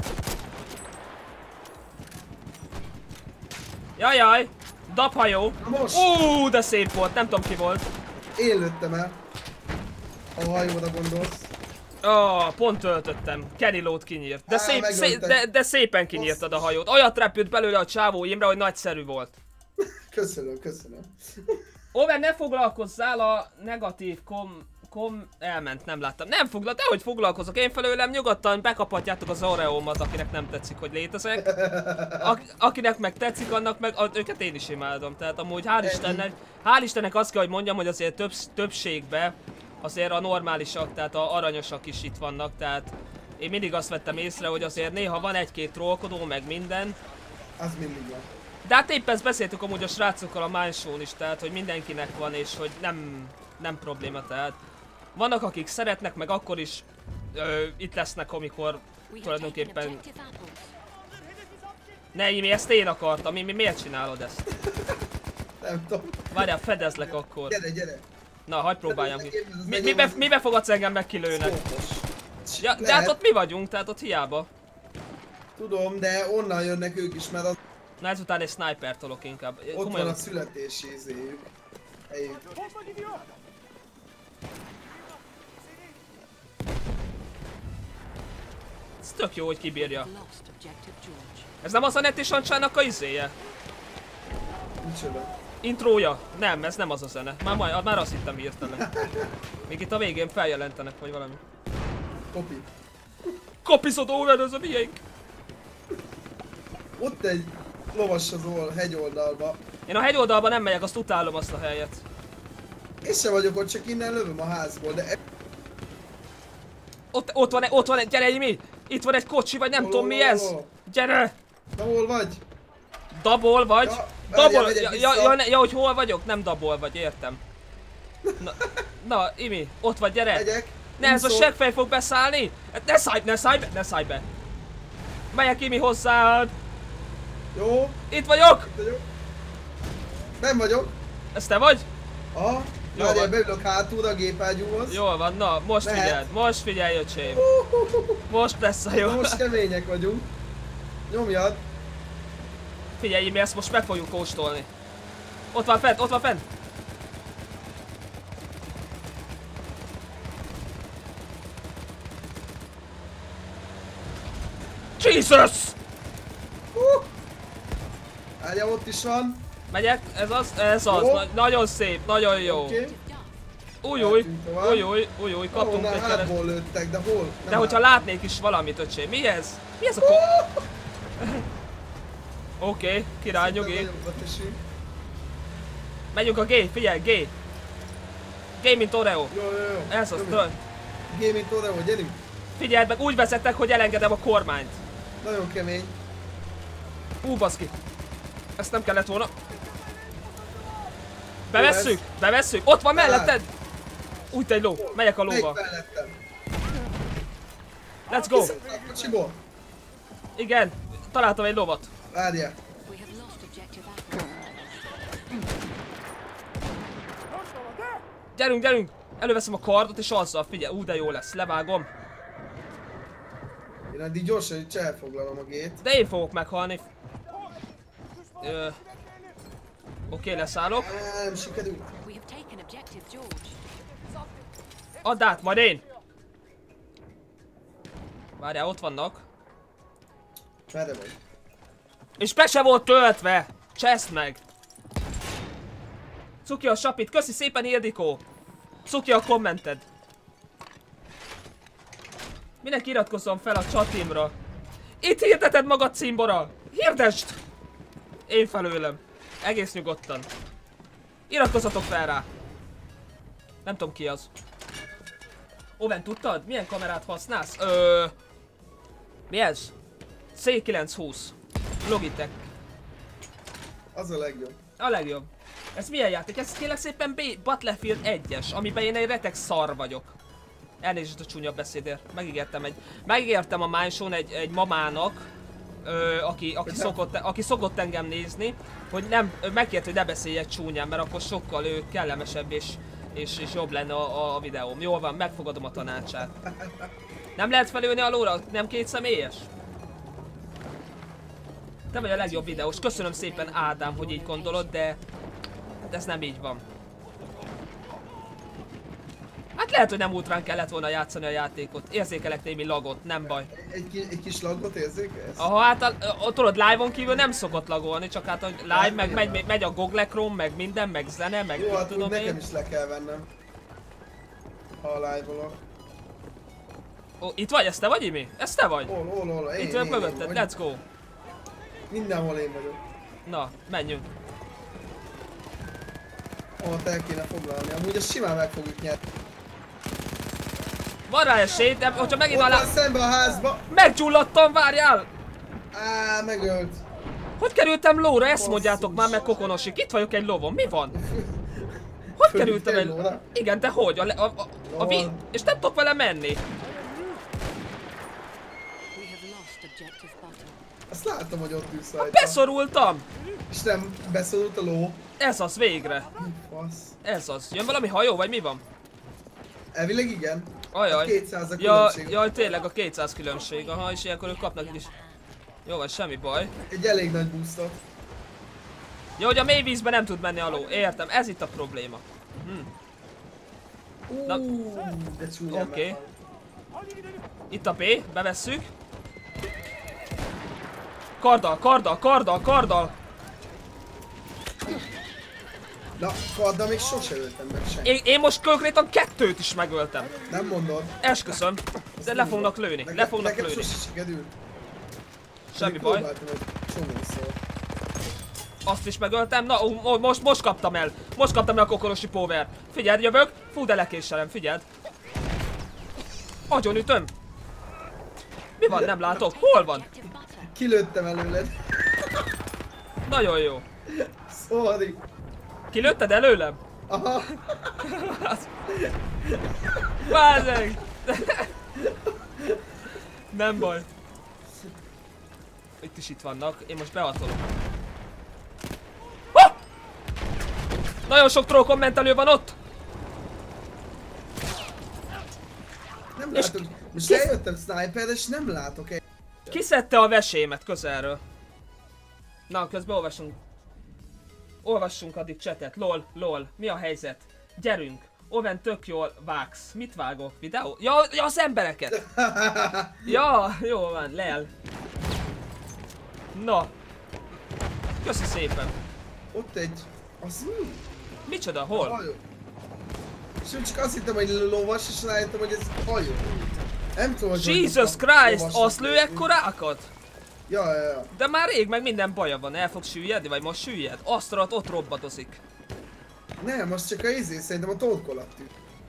Jajjaj! Dabhajó! Most! De szép volt, nem tudom ki volt. Én lőttem el. A hajóra gondolsz. Pont töltöttem. Kenny Low-t kinyírt. De, de szépen kinyírtad a hajót. Olyat repült belőle a csávó Imre, hogy nagyszerű volt. Köszönöm, köszönöm. Owen, ne foglalkozzál a negatív elment, nem láttam. Nem dehogy foglalkozok, én felőlem nyugodtan bekaphatjátok az Oreómat, akinek nem tetszik, hogy létezek. Akinek meg tetszik, annak meg, őket én is imádom. Tehát amúgy hál' Istennek azt kell, hogy mondjam, hogy azért többségben azért a normálisak, tehát a aranyosak is itt vannak, tehát én mindig azt vettem észre, hogy azért néha van egy-két trollkodó, meg minden. Az mindig van. De hát épp ezt beszéltük amúgy a srácokkal a Mine Show-n is, tehát hogy mindenkinek van, és hogy nem probléma, tehát vannak akik szeretnek, meg akkor is itt lesznek, amikor tulajdonképpen... Ne, Imi, ezt én akartam, Imi, miért csinálod ezt? Nem tudom. Várjál, fedezlek akkor. Gyere, gyere. Na, hagyd próbáljam ki. Mibe fogadsz engem meg kilőnek? Ja, de hát ott mi vagyunk, tehát ott hiába. Tudom, de onnan jönnek ők is, mert az... Na ezután egy sniper tolok inkább. Ott komolyan van a születési izéjük. Ez tök jó, hogy kibírja. Ez nem az a Netty Sancsának a izéje? Micsoda? Intrója? Nem, ez nem az a zene. Már azt hittem hirtelen. Még itt a végén feljelentenek, vagy valami. Kopi. Kopizod, Owen, ez a miénk! Ott egy lovas az hegyoldalba. Én a hegyoldalba nem megyek, azt utálom azt a helyet. Én sem vagyok ott, csak innen lövöm a házból, de... Ott van egy, gyere Imi! Itt van egy kocsi, vagy nem tudom mi ez! Gyere! Na hol vagy? Dabol vagy? Ja, Dabol! Ja, hogy hol vagyok? Nem dabol vagy, értem. Na, Imi, ott vagy, gyere! Megyek. Ne, ez a seggfej fog beszállni! Ne szállj be! Megyek Imi hozzád! Jó. Itt vagyok! Nem vagyok. Ez te vagy? Aha. Várjál, beülök hátulra a gépágyúhoz. Jól van, na, most figyelj, öcsém. Most lesz a jó. Most kemények vagyunk. Nyomjad. Figyelj, Imi, ezt most meg fogjuk kóstolni. Ott van fent! Jesus! Várjál, ott is van. Megyek, ez az. Nagyon szép, nagyon jó. Okay. Új, kaptunk egy kereszt. Hátból lőttek, de hol? De hogyha látnék is valamit, öcsém, mi ez? Mi ez a Oké, király, nyugi. Megyünk a G, figyelj, G. G mint Oreo. Jó. Ez az, G mint Oreo, gyerünk. Figyeld meg, úgy vezettek, hogy elengedem a kormányt. Nagyon kemény. Baszki. Ezt nem kellett volna. Bevesszük, ott van melletted. Úgy egy ló, megyek a lóval. Let's go. Igen, találtam egy lovat. Várjál. Gyerünk, előveszem a kardot és azzal, figyelj, de jó lesz, levágom. Én addig gyorsan itt elfoglalom a gét. De én fogok meghalni. Oké, leszállok. Nem sikerült. Add át, majd én! Várjál, ott vannak. Merre vagy? És be se volt töltve! Cseszd meg! Cuki a sapit, köszi szépen Ildikó! Cuki a kommented! Mindenki iratkozzon fel a csatimra! Itt hirdeted magad, cimbora! Hirdesd! Én felőlem. Egész nyugodtan. Iratkozzatok fel rá! Nem tudom ki az. Owen, tudtad? Milyen kamerát használsz? Mi ez? C920. Logitech. Az a legjobb. A legjobb. Ez milyen játék? Ez kérlek szépen Battlefield 1-es, amiben én egy retek szar vagyok. Elnézést a csúnya beszédért. Megígértem a Mine Show-n egy mamának, aki szokott engem nézni, hogy megkért, hogy ne beszéljek csúnyán, mert akkor sokkal kellemesebb és jobb lenne a videóm. Jól van, megfogadom a tanácsát. Nem lehet felülni a lóra? Nem két személyes? Te vagy a legjobb videós. Köszönöm szépen, Ádám, hogy így gondolod, de hát ez nem így van. Hát Hát lehet, hogy nem ultrán kellett volna játszani a játékot. Érzékelek némi lagot, nem baj. Egy kis lagot érzékelsz? Aha, hát tudod, live-on kívül nem szokott lagolni, csak hát hogy live, meg megy a Google Chrome, meg minden, meg zene, meg jó, hát tudom nekem én. is le kell vennem. Ha a live-olok. Ó, itt vagy? Ez te vagy, Imi? Ez te vagy? Hol, Itt vagyok mögötted, let's go. Mindenhol én vagyok. Na, menjünk. Ott el kéne foglalni, amúgy ezt simán meg fogjuk nyerni. Van rá esély, de hogyha megint Ott alá... van szembe a házba! Meggyulladtam, várjál! Á, megölt. Hogy kerültem lóra? Ezt mondjátok már meg, Kokonosik. Itt vagyok egy lovon, mi van? Hogy kerültem egy... lóra? Igen, de hogy? És nem tudok vele menni. Azt látom, hogy ott ülsz rajta. Beszorultam! És nem beszorult a ló. Ez az, végre. Fasz. Ez az. Jön valami hajó, vagy mi van? Elvileg igen. Ajaj. A 200 a Ja, különbség. jaj, tényleg a 200 különbség. Aha, és ilyenkor ők kapnak is. Jó, vagy semmi baj. Egy elég nagy boostot. Ja, hogy a mély vízben nem tud menni a ló. Értem, ez itt a probléma. Na. De csúnyán Oké. meghalt. Itt a B, bevesszük. Karddal! Na, karddal még sose öltem meg senki. Én most konkrétan 2-t is megöltem. Nem mondod. Esküszöm. De le fognak lőni, Nekem sose sikerült. Semmi baj. Próbáltam egy csomószor. Azt is megöltem. Na, most kaptam el. Most kaptam el a kokorosi power. Figyeld, jövök. Fú, de lekéselem, figyeld. Agyonütöm. Mi van, nem látok? Hol van? Kilőttem előled. Nagyon jó. Sorry. Kilőtted előlem? Aha. Bázzeg! Nem baj. Itt vannak. Én most behatolok. Ha! Nagyon sok troll kommentelő van ott! Nem látok. Most eljöttem sniper, és nem látok egy. Kiszedte a vesémet közelről. Na, közben olvassunk addig chatet. Lol. Mi a helyzet? Gyerünk. Oven tök jól vágsz. Mit vágok? Videó? Ja, az embereket! Ja, jó van, lel. Na. Köszi szépen. Ott egy. Az mi? Micsoda? Hol? Hajó. És én csak azt hittem, hogy lovas, és rájöttem, hogy ez hajó. Nem tudom, hogy Jesus Christ! Azt lő ekkorákat? Ja. De már rég meg minden baja van. El fog süllyedni, vagy most süllyed? Azt rohadt, ott robbadozik. Nem, az csak a izé, szerintem a torkolattű.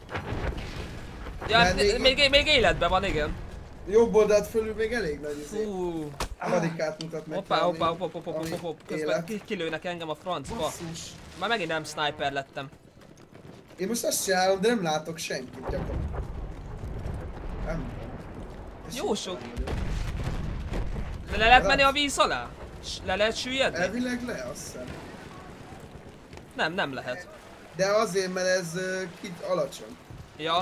Ja, még életben van, igen. Jobb oldalt fölül még elég nagy izé. Fú. Radikát mutat meg. Hoppá. Közben kilőnek engem a francba. Basszus. Már megint nem sniper lettem. Én most azt csinálom, de nem látok senkit gyakorlatilag. Nem. Jó sok. Le lehet menni a víz alá? Le lehet süllyedni? Elvileg le, azt hiszem. Nem lehet. De azért, mert ez alacsony. Ja.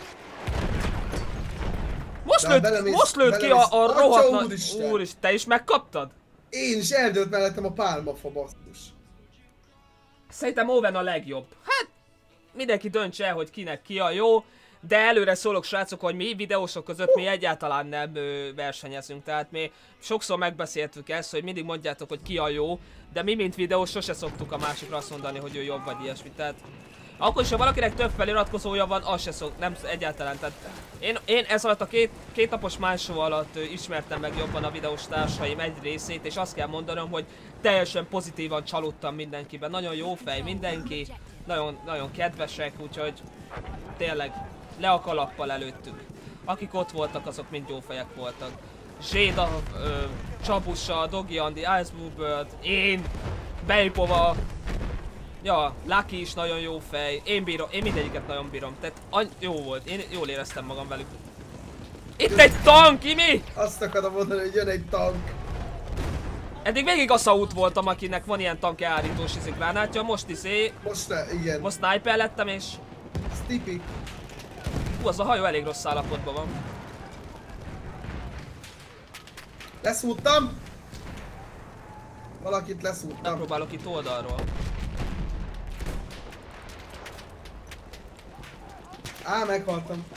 De Most lőtt ki a rohadt nagy... Úristen, te is megkaptad? Én is eldőlt mellettem a pálmafa, basszus. Szerintem Owen a legjobb. Hát, mindenki döntse el, hogy kinek ki a jó. De előre szólok, srácok, hogy mi videósok között mi egyáltalán nem versenyezünk. Tehát mi sokszor megbeszéltük ezt, hogy mindig mondjátok, hogy ki a jó. De mi, mint videós, sose szoktuk a másikra azt mondani, hogy ő jobb vagy ilyesmi. Tehát akkor is, ha valakinek több feliratkozója van, az se nem egyáltalán. Tehát én ez alatt a két napos másó alatt ismertem meg jobban a videós társaim egy részét, és azt kell mondanom, hogy teljesen pozitívan csalódtam mindenkiben. Nagyon jó fej mindenki, nagyon kedvesek, úgyhogy tényleg le a kalappal előttük. Akik ott voltak, azok mind jó fejek voltak. Zséda, Csabusa, Dogi Andi, Ice Bluebird, én, Bejpova, ja, Lucky is nagyon jó fej, én mindegyiket nagyon bírom, tehát jó volt, én jól éreztem magam velük. Itt egy tank, Imi! Azt akarom mondani, hogy jön egy tank. Eddig végig a Saut voltam, akinek van ilyen tank elhárítós gránátja, most igen. Most sniper lettem és... Ez tipik. Hú, az a hajó elég rossz állapotban van. Leszúrtam! Valakit leszúrtam. Megpróbálok itt oldalról. Á, meghaltam.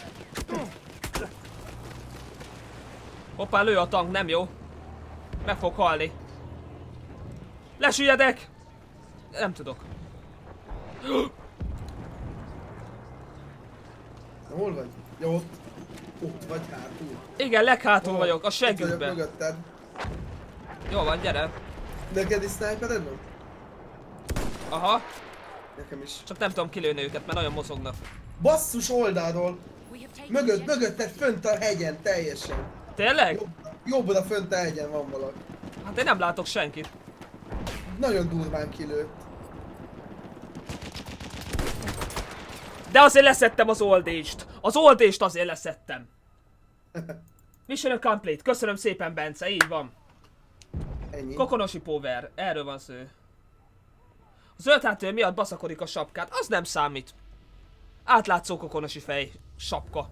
Hoppá, lő a tank, nem jó. Meg fog halni. Lesüllyedek! Nem tudok. Hol vagy? Jó, ott. Ott vagy hátul. Igen, leghátul vagyok, a Ott vagyok seggükben. mögötted. Jó van, gyere. Neked is snipered van? Aha, Nekem is. csak nem tudom kilőni őket, mert nagyon mozognak. Basszus oldalról! Mögötted fönt a hegyen teljesen. Tényleg? Jobbra fönt a hegyen van valaki. Hát én nem látok senkit. Nagyon durván kilőtt. De azért leszettem az oldést. Az oldést azért leszettem. Mission complete. Köszönöm szépen, Bence, így van. Ennyi. Kokonosi power, erről van szó. A zöld háttér miatt baszakodik a sapkát, az nem számít. Átlátszó kokonosi fej, sapka.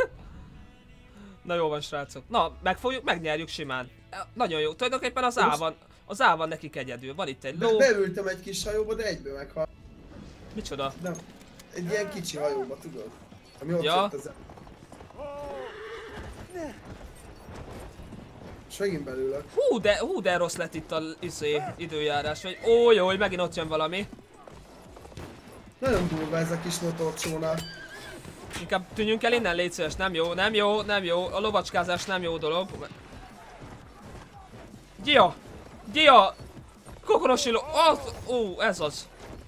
Na jó van, srácok. Na, megnyerjük simán. Nagyon jó, tulajdonképpen az A van nekik egyedül. Van itt egy ló. Beültem egy kis hajóba, de egyből meghal. Micsoda? Nem. Egy ilyen kicsi hajóba, tudod? Ami ott Ja. jött az... És megint belőlek. Hú de rossz lett itt az időjárás. Vagy ój, megint ott jön valami. Nagyon durva ez a kis motorcsóna. Inkább tűnjünk el innen, légy szíves. Nem jó, nem jó, nem jó. A lovacskázás nem jó dolog. Gia! Kokonosi ez az.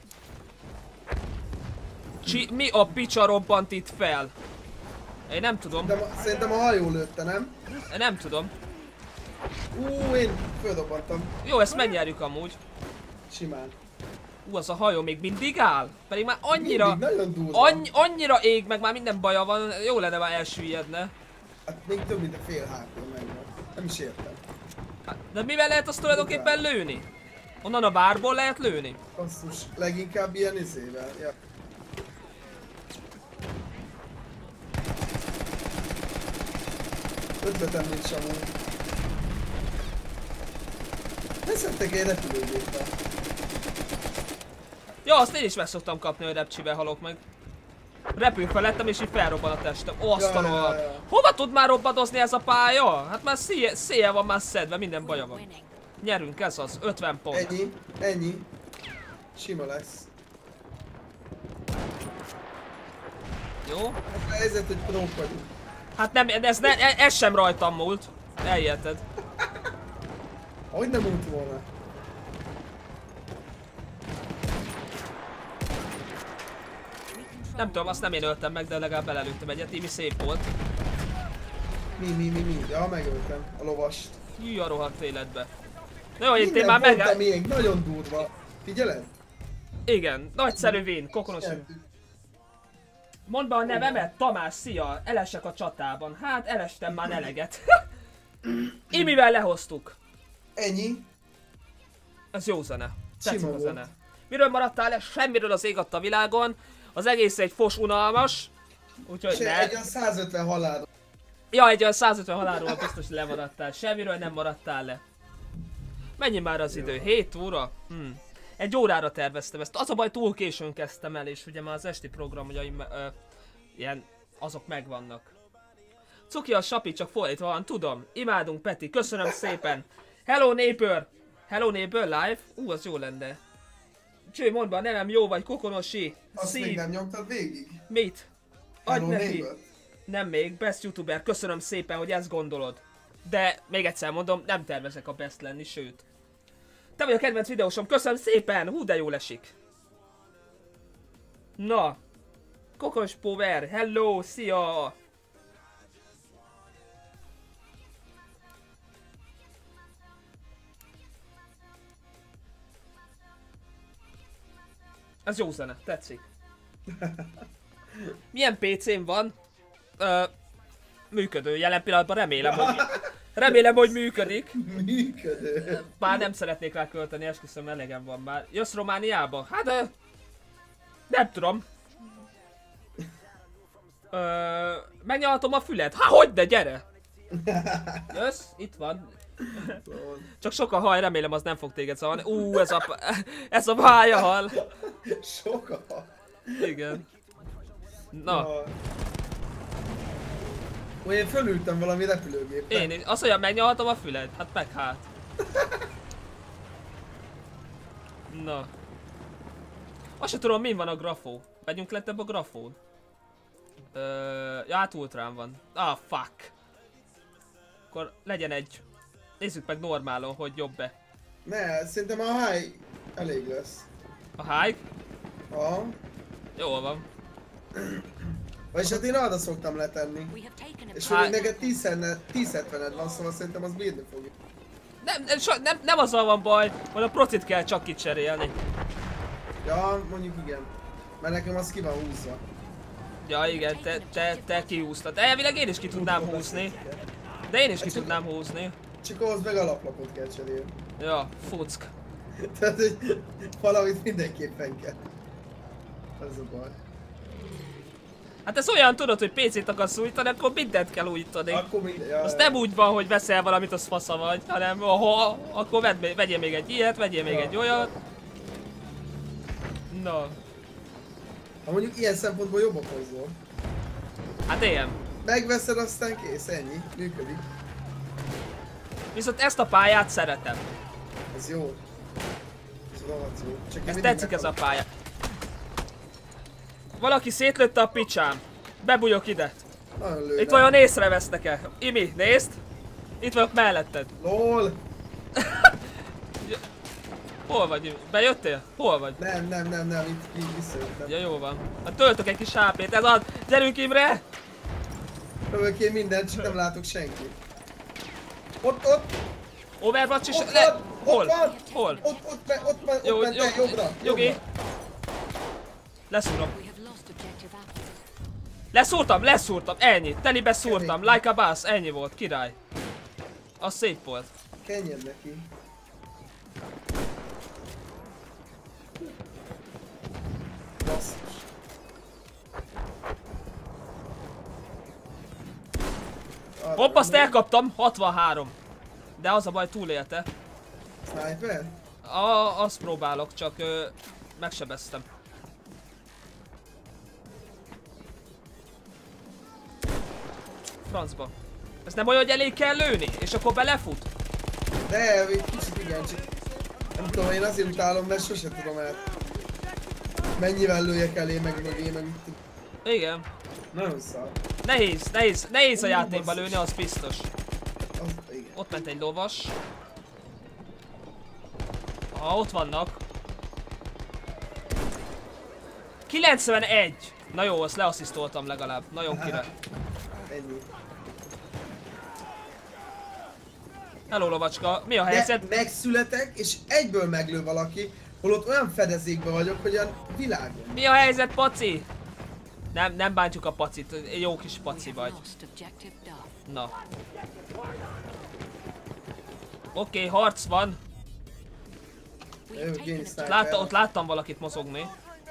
Mi a picsa robbant itt fel? Én nem tudom. De szerintem a hajó lőtte, nem? Én nem tudom. Én földobbantam. Jó, ezt megnyerjük amúgy. Simán. Az a hajó még mindig áll? Pedig már annyira... Mindig nagyon durva. Annyira ég, meg már minden baja van. Jó lenne már elsüllyedne. Hát még több mint a fél HP megvan. Nem is értem. Hát, de mivel lehet azt tulajdonképpen lőni? Onnan a bárból lehet lőni? Basszus, leginkább ilyen izével. Ja. Ötletem nincs amúgy. Ne szedtek egy repülőgépbe. Ja, azt én is meg szoktam kapni, hogy repcsivel halok meg. Repül felettem és így felrobban a testem. Ó, azt a rohadt. Hova tud már robbadozni ez a pálya? Hát már széjjel van már szedve, minden baja van. Nyerünk, ez az, 50 pont. Ennyi. Sima lesz. Jó? Hát a helyzet, hogy prók vagyunk. Hát nem, ez sem rajtam múlt. Elhiheted. Hogy nem múlt volna? Nem tudom, azt nem én öltem meg, de legalább belelőttem egyet, így szép volt. Mi? Ja, megöltem a lovast. Jű a rohadt életbe. Na jó, itt én már meg... Még nagyon durva. Figyeled? Igen, nagyszerű win, kokonos. Mondd be a nevemet, Tamás, szia! Elesek a csatában. Hát, elestem már eleget. Imivel lehoztuk. Ennyi. Ez jó zene. Tetszik Sima a volt. zene. Miről maradtál le? Semmiről az ég adta a világon. Az egész egy fos unalmas. Úgyhogy ne. Egy olyan 150 halál. Ja, egy olyan 150 halálról biztos lemaradtál. Semmiről nem maradtál le. Mennyi már az idő? 7 óra? Egy órára terveztem ezt. Az a baj, túl későn kezdtem el, és ugye már az esti programjaim ilyen, azok megvannak. Cuki a sapi, csak fordítva van, tudom. Imádunk, Peti, köszönöm szépen. Hello neighbor! Hello neighbor live? Az jó lenne. Cső, mondd be, a nevem jó vagy, kokonosi. Azt még nem nyomtad végig? Mit? Adj Hello neki. neighbor. Nem még, best youtuber, köszönöm szépen, hogy ezt gondolod. De még egyszer mondom, nem tervezek a best lenni, sőt. Te vagy a kedvenc videósom, köszönöm szépen, hú de jól esik. Na. Kokos Power, hello, szia. Ez jó zene, tetszik. Milyen PC-m van? Működő, jelen pillanatban remélem, hogy működik. Működő. Bár nem szeretnék rá költeni, esküszöm, elegem van már. Jössz Romániába? Hát nem tudom. Megnyalhatom a fület? Há, hogyne, gyere! Jössz? Itt van. Csak sok a haj, remélem az nem fog téged szavarni. Ez a pálya hal. Soka. Igen. Na. Ó, én fölültem valami repülőgépre. Én is. Azt mondja, megnyalhatom a füled? Hát meg hát. Na. Azt sem tudom, min van a grafó. Megyünk lentebb a grafón. Ja, hát ultrán van. Ah, fuck. Akkor legyen egy. Nézzük meg normálon, hogy jobb-e. Ne, szerintem a high elég lesz. A high? Aha. Jól van. Vagyis hát én arra szoktam letenni. És hogy neked 1070-ed van, szóval szerintem az bírni fogja. Nem azzal van baj, hogy a procit kell csak kicserélni. Ja, mondjuk igen. Mert nekem az ki van húzva. Ja igen, te kihúztad. De elvileg én is ki tudnám húzni. De én is ki tudnám húzni. Csak ahhoz meg alaplapot kell cserélni. Ja, fuck. Tehát, hogy valamit mindenképpen kell. Ez a baj. Hát ez olyan, tudod, hogy PC-t akarsz újítani, akkor mindent kell újítani. Akkor minden, ja, Az nem úgy van, hogy veszel valamit, az fasza vagy, hanem akkor vegyél még egy ilyet, vegyél még egy olyat. Na. Ha mondjuk ilyen szempontból jobb a konzol. Hát ilyen. Megveszed, aztán kész, ennyi. Működik. Viszont ezt a pályát szeretem. Ez jó. Ez rohadt jó. Csak Ez tetszik ez a pálya. Valaki szétlőtte a picsám. Bebújok ide. Itt vajon észrevesznek-e? Imi, nézd! Itt vagyok melletted. LOL! Hol vagy, Imi? Bejöttél? Hol vagy? Nem, itt visszajöttem. Ja, jó van. Hát töltök egy kis HP-t, ez az! Gyerünk Imre! Rövök én mindent, csak nem látok senkit. Ott! Overwatch is... Hol? Hol? Ott Jó, jobbra. Jogi. Leszúrom. Leszúrtam, ennyi. Telibe szúrtam, like a boss, ennyi volt, király. Az szép volt. Kenjed neki. Basszus. Hopp, azt elkaptam, 63. De az a baj, túlélte. Sniper? Azt próbálok, csak megsebeztem. Francba. Ez nem olyan, hogy elég kell lőni, és akkor belefut? De, egy kicsit igen, csak nem tudom, én azért utálom, mert sose tudom el. Mennyivel lőjek elé, meg mögé, meg mit. Igen. Nagyon szar. Nehéz a játékban lőni, az biztos. Igen. Ott ment egy lovas. Aha, ott vannak. 91! Na jó, azt leasszisztoltam legalább. Nagyon király. Ennyi. Hello lovacska, mi a helyzet? De megszületek, és egyből meglő valaki, holott olyan fedezékben vagyok, hogy a világon. Mi a helyzet, paci? Nem bántjuk a pacit, jó kis paci vagy. Na. Oké, harc van. Jövök én is sniper. Ott láttam valakit mozogni.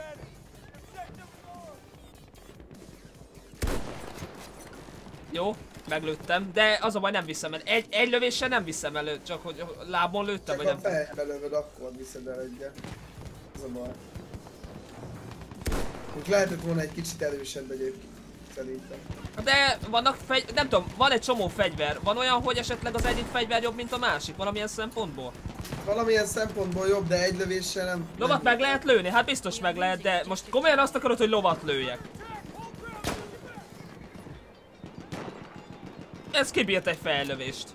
Jó, meglőttem, de az a baj, nem viszem el. Egy lövéssel nem viszem elő, csak hogy lábon lőttem, vagy Csak nem. ha fejbe lövöd, akkor viszed el egyet. Ez a baj. Úgy lehetett volna egy kicsit erősebb egyébként, szerintem. De vannak nem tudom, van egy csomó fegyver. Van olyan, hogy esetleg az egyik fegyver jobb, mint a másik, valamilyen szempontból? Valamilyen szempontból jobb, de egy lövéssel nem... Lovat meg lehet lőni? Hát biztos meg lehet, de most komolyan azt akarod, hogy lovat lőjek. Ez kibírt egy fejlövést.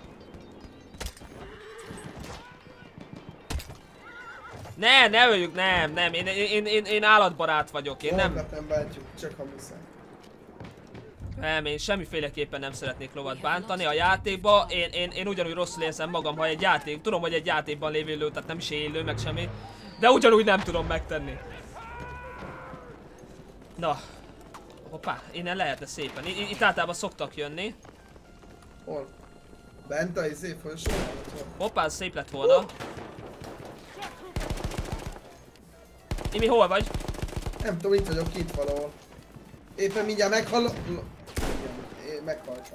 Ne öljük, nem, én állatbarát vagyok, én nem... Nem bántjuk, csak ha muszáj. Nem, én semmiféleképpen nem szeretnék lovat bántani a játékba, én ugyanúgy rosszul érzem magam, ha egy játék, tudom, hogy egy játékban lévő lő, tehát nem is élő, meg semmi, de ugyanúgy nem tudom megtenni. Na, hoppá, innen lehetne szépen, itt általában szoktak jönni. Hol? Bent a izé folyosón? Hoppá, ez szép lett volna. Imi, hol vagy? Nem tudom, itt vagyok, itt valahol. Éppen mindjárt meghallom. Én meghaltam.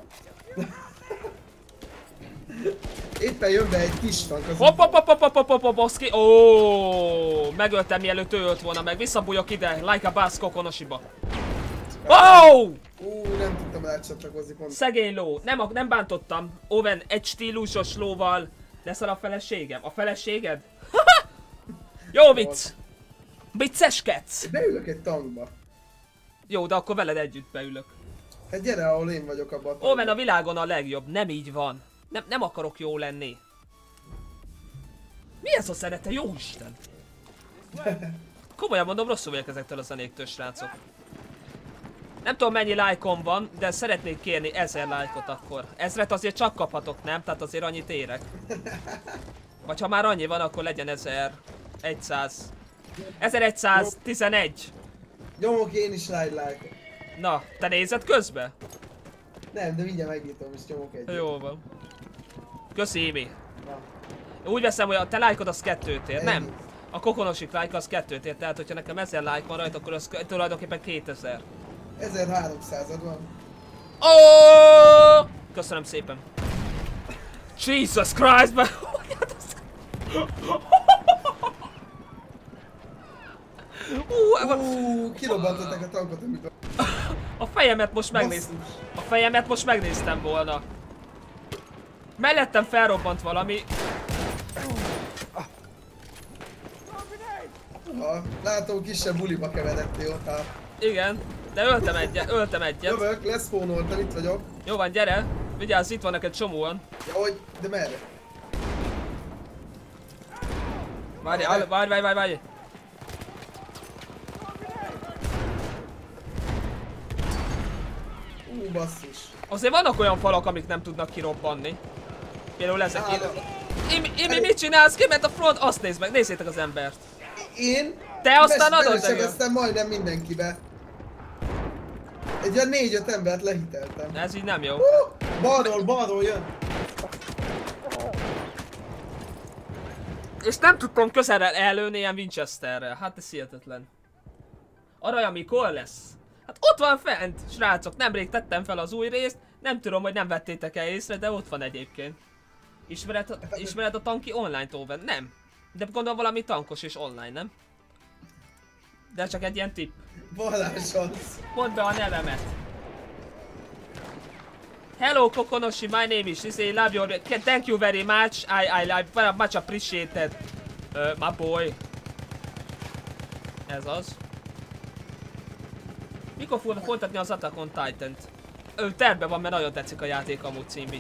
Éppen jön be egy kis tank az... Hopp, baszki! Óóóó! Megöltem mielőtt ő ölt volna meg, visszabújok ide, like a bass kokonoshiba. Oh! Nem tudtam elcsatlakozni pont. Szegény ló. Nem bántottam. Owen, egy stílusos lóval leszel a feleségem. A feleséged? Jó vicc! Vicceskedsz! Beülök egy tankba. Jó, de akkor veled együtt beülök. Hát gyere, ahol én vagyok abban a tankban. Owen a világon a legjobb. Nem így van. Nem akarok jó lenni. Mi ez a zenete? Jó Isten! Komolyan mondom, rosszul vagyok ezektől a zenéktől, srácok. Nem tudom mennyi lájkom van, de szeretnék kérni 1000 lájkot akkor. 1000-et azért csak kaphatok, nem? Tehát azért annyit érek. Vagy ha már annyi van, akkor legyen 1100. 1111! Nyomok én is lájkot. Na, te nézed közbe? Nem, de mindjárt megnyitom és nyomok egy. Jó van. Köszi, Imi. Na. Úgy veszem, hogy a te lájkod az 2-t ér, nem? Ennyi. A kokonosik lájk az 2-t ér, tehát hogyha nekem 1000 lájk van rajta, akkor az tulajdonképpen 2000. 1300-ad van. Oh! Köszönöm szépen. Jesus Christ, be... Kirobbantották a tankot, amikor... A fejemet most megnéztem. A fejemet most megnéztem volna. Mellettem felrobbant valami. Látom, kisebb buliba keveredtél ott. Igen, de öltem egyet. Jövök, leszpónoltam, itt vagyok. Jó van, gyere. Vigyázz, itt vannak egy csomóan. Ja, hogy, de merre? Várj. Basszus. Azért vannak olyan falak, amik nem tudnak kirobbanni. Például ezek. Imi, mit csinálsz? Kiment a front? Azt nézd meg, nézzétek az embert. Én? Te aztán adod meg. Belesebeztem majdnem mindenkibe. Egy olyan 4-5 embert lehiteltem. Ez így nem jó. Balról jön. És nem tudtam közelre előni ilyen Winchesterrel. Hát ez hihetetlen. Arra, mikor lesz? Hát ott van fent, srácok. Nemrég tettem fel az új részt. Nem tudom, hogy nem vettétek el észre, de ott van egyébként. Ismered a tanki online-t, Owen? Nem. De gondolom valami tankos és online, nem? De csak egy ilyen tipp. Balázsod. Mondd be a nevemet. Hello Kokonoshi, my name is I love your... Thank you very much. I very much appreciated. My boy. Ez az. Mikor fognak folytatni az Attack on Titan-t? Tervben van, mert nagyon tetszik a játék amúgy, Cimbi.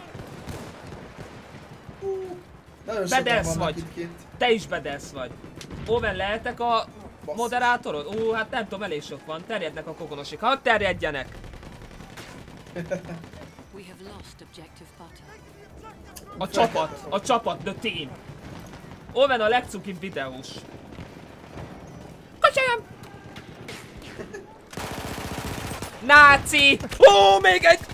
Bedelsz vagy. Te is bedelsz vagy. Owen, lehetek a moderátorod? Hát nem tudom, elég sok van. Terjednek a kokonosik. Hadd terjedjenek! A csapat, the team. Owen a legcukibb videós. Köszönöm! Náci! Ó, még egy!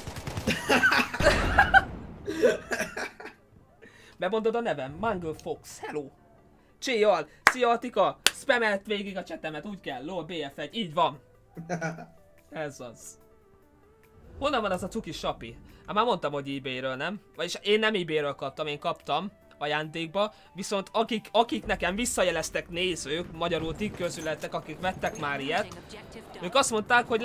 Bemondod a nevem? Mangle Fox, hello! Cséjjal! Szia Atika! Spamelt végig a csetemet, úgy kell, LOL BF1, így van! Ez az. Honnan van az a cuki sapi? Hát már mondtam, hogy eBay-ről, nem? Vagyis én nem eBay-ről kaptam, én kaptam ajándékba, viszont akik nekem visszajeleztek nézők, magyarul ti közületek, akik vettek már ilyet, ők azt mondták, hogy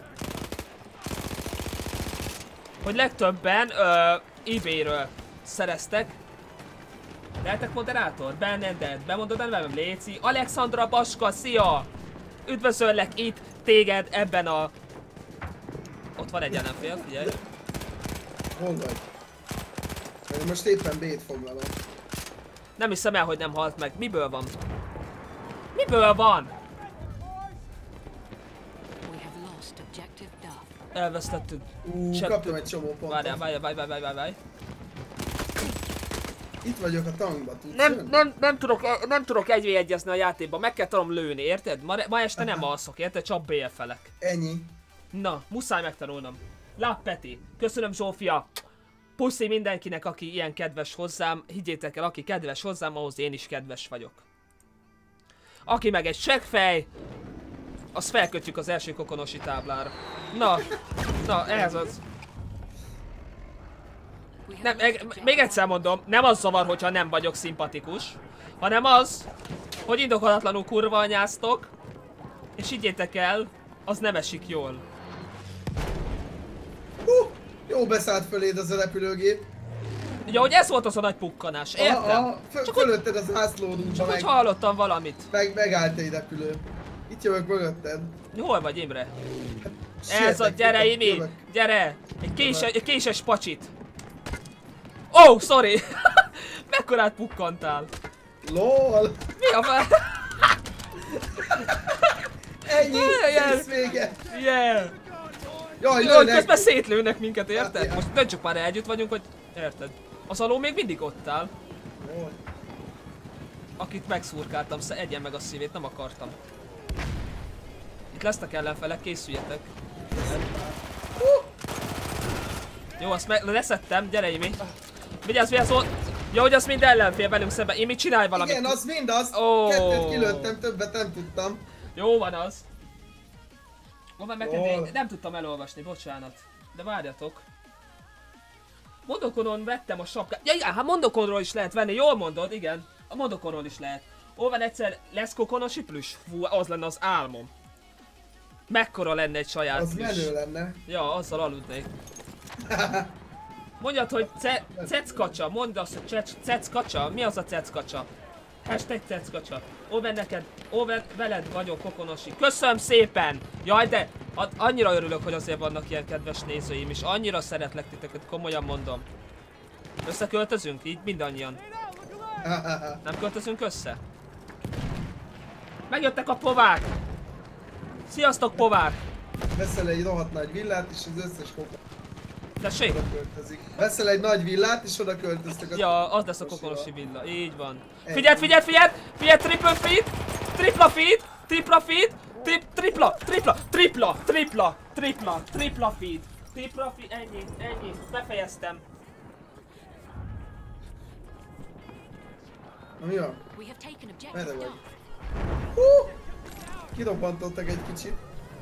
legtöbben eBay-ről szereztek. Lehetek moderátor? Benneded, bemondod a nevem, Léci. Alexandra Baska, szia! Üdvözöllek itt, téged ebben a... Ott van egy ellenfél, figyelj. Hol vagy? Én most éppen B-t foglalom. Nem hiszem el, hogy nem halt meg. Miből van? Miből van? Elvesztettük. Kaptam egy csomó pontot. Várjál. Itt vagyok a tankba, tudsz Nem tudok 1v1-ezni a játékban, meg kell tudom lőni, érted? Ma este nem alszok, érted? Csak BF-elek. Ennyi. Na, muszáj megtanulnom. Lát Peti, köszönöm Zsófia. Puszi mindenkinek, aki ilyen kedves hozzám. Higgyétek el, aki kedves hozzám, ahhoz én is kedves vagyok. Aki meg egy seggfej, azt felkötjük az első kokonosi táblára. Na, ez az. Nem, még egyszer mondom, nem az zavar, hogyha nem vagyok szimpatikus, hanem az, hogy indokolatlanul kurva anyáztok, és higgyétek el, az nem esik jól. Jó beszállt föléd az a repülőgép. Ugye, hogy ez volt az a nagy pukkanás, értem? Csak fölötted az ászlódúba Csak meg. hogy hallottam valamit. Megállt egy repülő. Itt jövök mögötted. Hol vagy, Imre? Sietek, Ez a, gyere Imi! jövök. Gyere! Egy késes pacsit. Oh, sorry! Mekkorát pukkantál? LOL! Mi a fel? Ennyi! Ilyen. Kész vége! Yeah! Jaj, Jaj, lőnek! közben szétlőnek minket, érted? Ja. Most döntsük már együtt vagyunk, hogy... Érted? Az aló még mindig ott áll. Jól. Akit megszurkáltam, egyen meg a szívét, nem akartam. Itt lesznek ellenfelek, készüljetek. Jó, azt leszettem, gyere Imi. Vigyázz, jó, hogy az mind ellenfél velünk szemben. Imi, csinálj valamit. Igen, az mind az. Ó. Kettőt kilőttem, többet nem tudtam. Jó van az. Ó. Nem tudtam elolvasni, bocsánat. De várjatok. Mondokonon vettem a sapkát. Ja, igen, hát Mondokonról is lehet venni, jól mondod, igen. A Mondokonról is lehet. Van egyszer lesz kokonosi plüss? Fú, az lenne az álmom. Mekkora lenne egy saját Az plüss? menő lenne. Ja, azzal aludnék. Mondjad, hogy ceckacsa, mondd azt, hogy ceckacsa. Mi az a ceckacsa? Hashtag ceckacsa. Veled vagyok, kokonosi. Köszönöm szépen! Jaj, de annyira örülök, hogy azért vannak ilyen kedves nézőim is. Annyira szeretlek titeket, komolyan mondom. Összeköltözünk? Így mindannyian. Nem költözünk össze? Megjöttek a povák! Sziasztok, povák! Veszel egy rohadt nagy villát, és az összes kokon Tessék? oda költözik. Veszel egy nagy villát, és oda költöztek a... Ja, az lesz a kokonosi villa. Így van. Egy. Figyeld, triple feed! Tripla feed! Tripla feed! Tripla feed! Tripla feed, ennyi, befejeztem. Na mi van? We have taken objective Merre vagy? Duff. Kirobbantottak egy kicsit.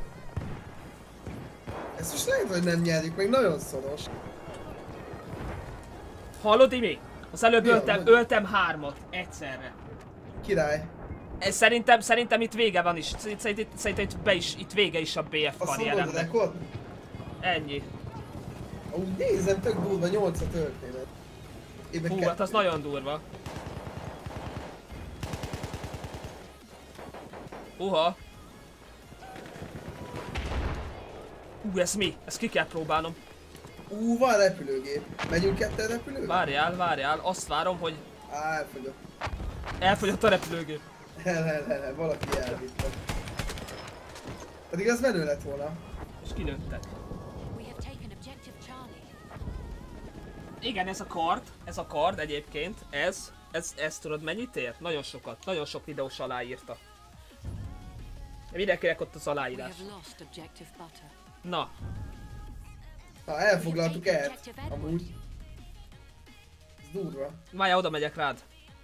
Ezt most lehet, hogy nem nyerjük, meg nagyon szoros. Hallod, Imi? Az előbb Mi van? öltem 3-at egyszerre. Király. Ez szerintem itt vége van is. Szerintem itt vége is a BF Azt mondod, karrieremnek. rekord? Ennyi. Úgy nézem, tök durva, 8-at öltél. Hú, hát az nagyon durva. Uha. Ez mi? Ezt ki kell próbálnom. Van repülőgép. Megyünk ketten repülőgép? Várjál, azt várom, hogy Elfogyott. elfogyott a repülőgép. Valaki elvitte. Pedig az menő lett volna. És kilőtted. We have taken objective Charlie. Igen, ez a kard egyébként, ez tudod mennyit ér? Nagyon sokat, nagyon sok videós aláírta. Mindenkinek ott az We aláírás. have lost objective Butter. Na, Na, elfoglaltuk el. Amúgy. Ez durva. várjál, oda megyek rád.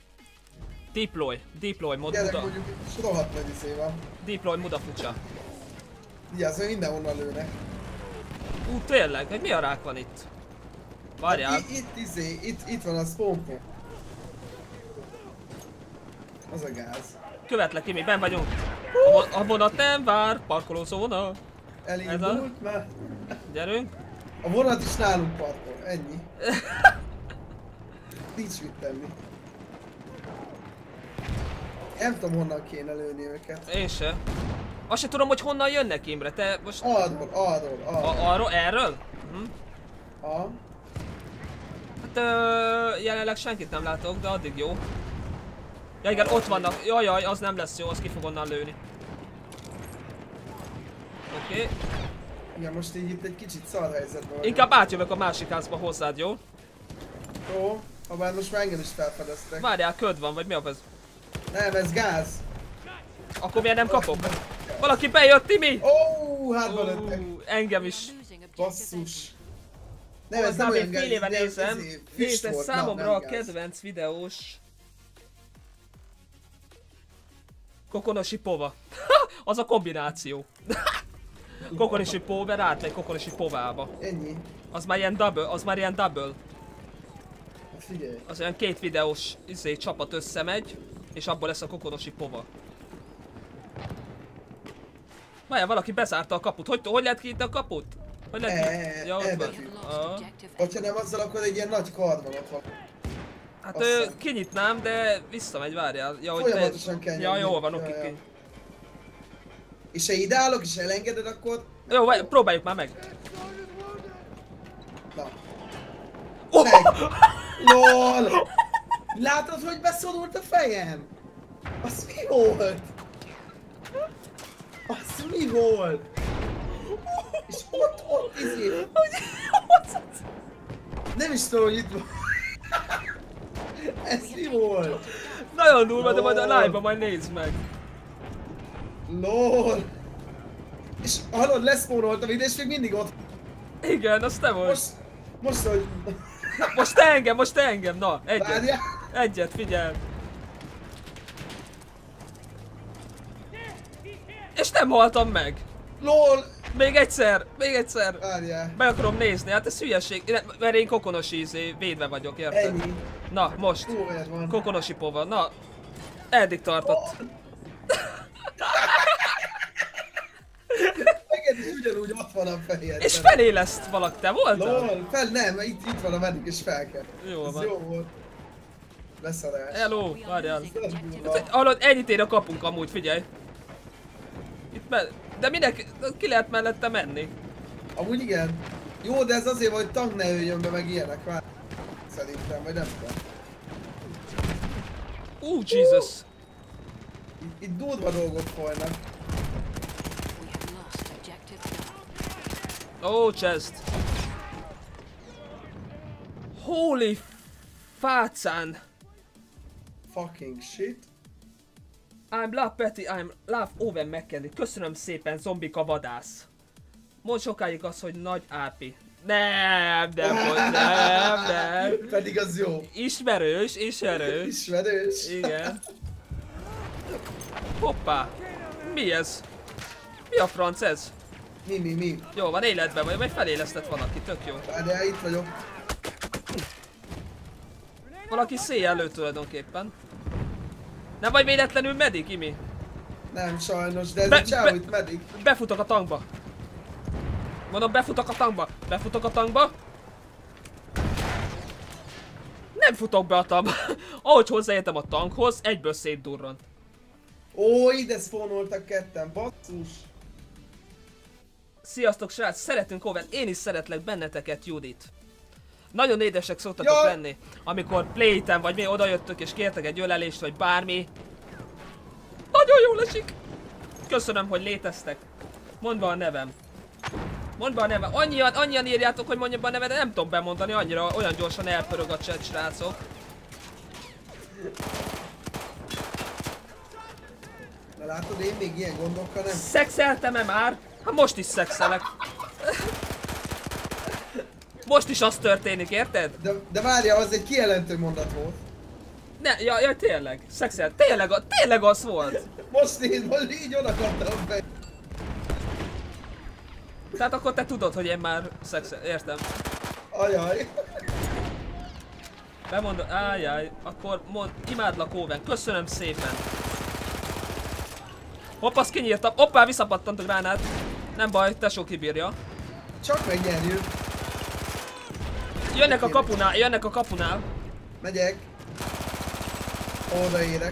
Deploy mod Gyerek, muda. mondjuk is rohadt nagy izé van. Deploy mudafucsa. Vigyázz, hogy mindenhonnan lőnek. Tényleg, hogy mi a rák van itt? Várjál. Hát itt van a spawn point. Az a gáz. Követlek, Imi, benn vagyunk. A vonat nem vár, parkolózóna. Elindult már. Gyerünk. A vonat is nálunk parkol, ennyi. Nincs mit tenni. Nem tudom, honnan kéne lőni őket. Én se. Azt se tudom, hogy honnan jönnek, Imre, te most... Arról. Erről? Aha. Hát jelenleg senkit nem látok, de addig jó. Ja igen, ott vannak. Jaj, az nem lesz jó, az ki fog onnan lőni. Oké. Igen, most így itt egy kicsit szar helyzetben vagyok. Inkább átjövök a másik házba hozzád, jó? Jó, ha bár most már engem is felfedeztek. Várjál, köd van, vagy mi a ez? Nem, ez gáz. Akkor miért nem kapok? Valaki bejött, Timi! Hátba lőttek. Engem is. Losing objective Basszus. Nem, Ez ez nem már olyan még fél éve gáz, nézem. Nézd, ez számomra a gáz. kedvenc videós. Kokonosi pova. Az a kombináció. Kokonosi póver átmegy kokonosi povába. Ennyi. Az már ilyen double, Hát figyelj. Az olyan 2 videós csapat összemegy, és abból lesz a kokonosi pova. Várjál, valaki bezárta a kaput. Hogy lehet kinyitni a kaput? Hogy ne... Ja, ott van. elbetű. We have lost Aha. objective Hogyha nem azzal, akkor egy ilyen nagy kard van ott van. Hát Azt hiszem. kinyitnám, de visszamegy, várjál. Ja, hogy Folyamatosan kell Ja, nyomni. jó van, Ja, oké. ja. És ha ide állok és elengeded, akkor... Jó, próbáljuk már meg. Na. Oh! Meg! LOL! Látod, hogy beszorult a fejem? Az mi volt? Az mi volt? És ott izé... Nem is tudom, hogy itt van. Ez mi volt? Nagyon durva, de majd a LOL. live-ban majd nézd meg. LOL! És hallod, leszpónoltam ide, és még mindig ott. Igen, az te vagy. Most, hogy... Most te engem, na, egyet. Várjál! Egyet, figyelj. És nem haltam meg. LOL! Még egyszer. Várjál. Meg akarom nézni, hát ez hülyeség, mert én kokonosi védve vagyok, érted? Ennyi. Na, most. Óved van. Kokonosi pova, na. Eddig tartott. Neked is ugyanúgy ott van a fejed. És feléleszt valaki, te voltál? LOL! Nem, itt van a medik és fel kell. Jó Ez van. jó volt. Leszarás. Hello, We are várjál. losing objective Van. Hallod, ennyit ér a kapunk amúgy, figyelj. De minek, ki lehet mellette menni? Amúgy igen. Jó, de ez azért, hogy tank ne jöjjön be, meg ilyenek. Vár. Szerintem, vagy nem tudom. Jesus. Itt durva dolgok folynak. We have lost objective Charlie. Oh, chest. Holy fácán. Fucking shit. I'm Love Petty, I'm Love Owen McKenzie. Köszönöm szépen, zombika vadász. Mondd sokáig az, hogy nagy ápi. Nem. Pedig az jó. Ismerős. Ismerős. Igen. Hoppá. Mi ez? Mi a franc ez? Mi? Jó van, életben vagy felélesztett valaki, tök jó. Várjál, itt vagyok. Valaki széjjel lőtt tulajdonképpen. Nem vagy véletlenül medik, Imi? Nem, sajnos, de ez Be- a csáv be- itt medik. Befutok a tankba. Mondom, befutok a tankba. Nem futok be a tankba. Ahogy hozzáértem a tankhoz, egyből szétdurrant. Ó, ide spawnoltak ketten, basszus. Sziasztok srác, szeretünk Owen, én is szeretlek benneteket, Judit. Nagyon édesek szoktatok Ja. lenni, amikor playtem vagy mi odajöttök és kértek egy ölelést vagy bármi. Nagyon jól esik! Köszönöm, hogy léteztek. Mondd be a nevem. Mondd be a nevem. Annyian írjátok, hogy mondjam be a nevet, de nem tudom bemondani, annyira olyan gyorsan elpörög a chat, srácok. Na látod, én még ilyen gondokkal nem. Szexeltem-e már? Hát most is szexelek. Most is az történik, érted? De várjál, az egy kijelentő mondat volt. Ne, ja, tényleg. Szexel. Tényleg az volt. Most így oda kaptam be. Tehát akkor te tudod, hogy én már szexel. Értem. Ajaj. Bemondod, ájjáj, akkor imádlak Owen, köszönöm szépen. Hopp, azt kinyírtam, hoppá, visszapattant a gránát. Nem baj, tesó kibírja. Csak megnyerjük. Jönnek a kapunál. Megyek. Odaérek.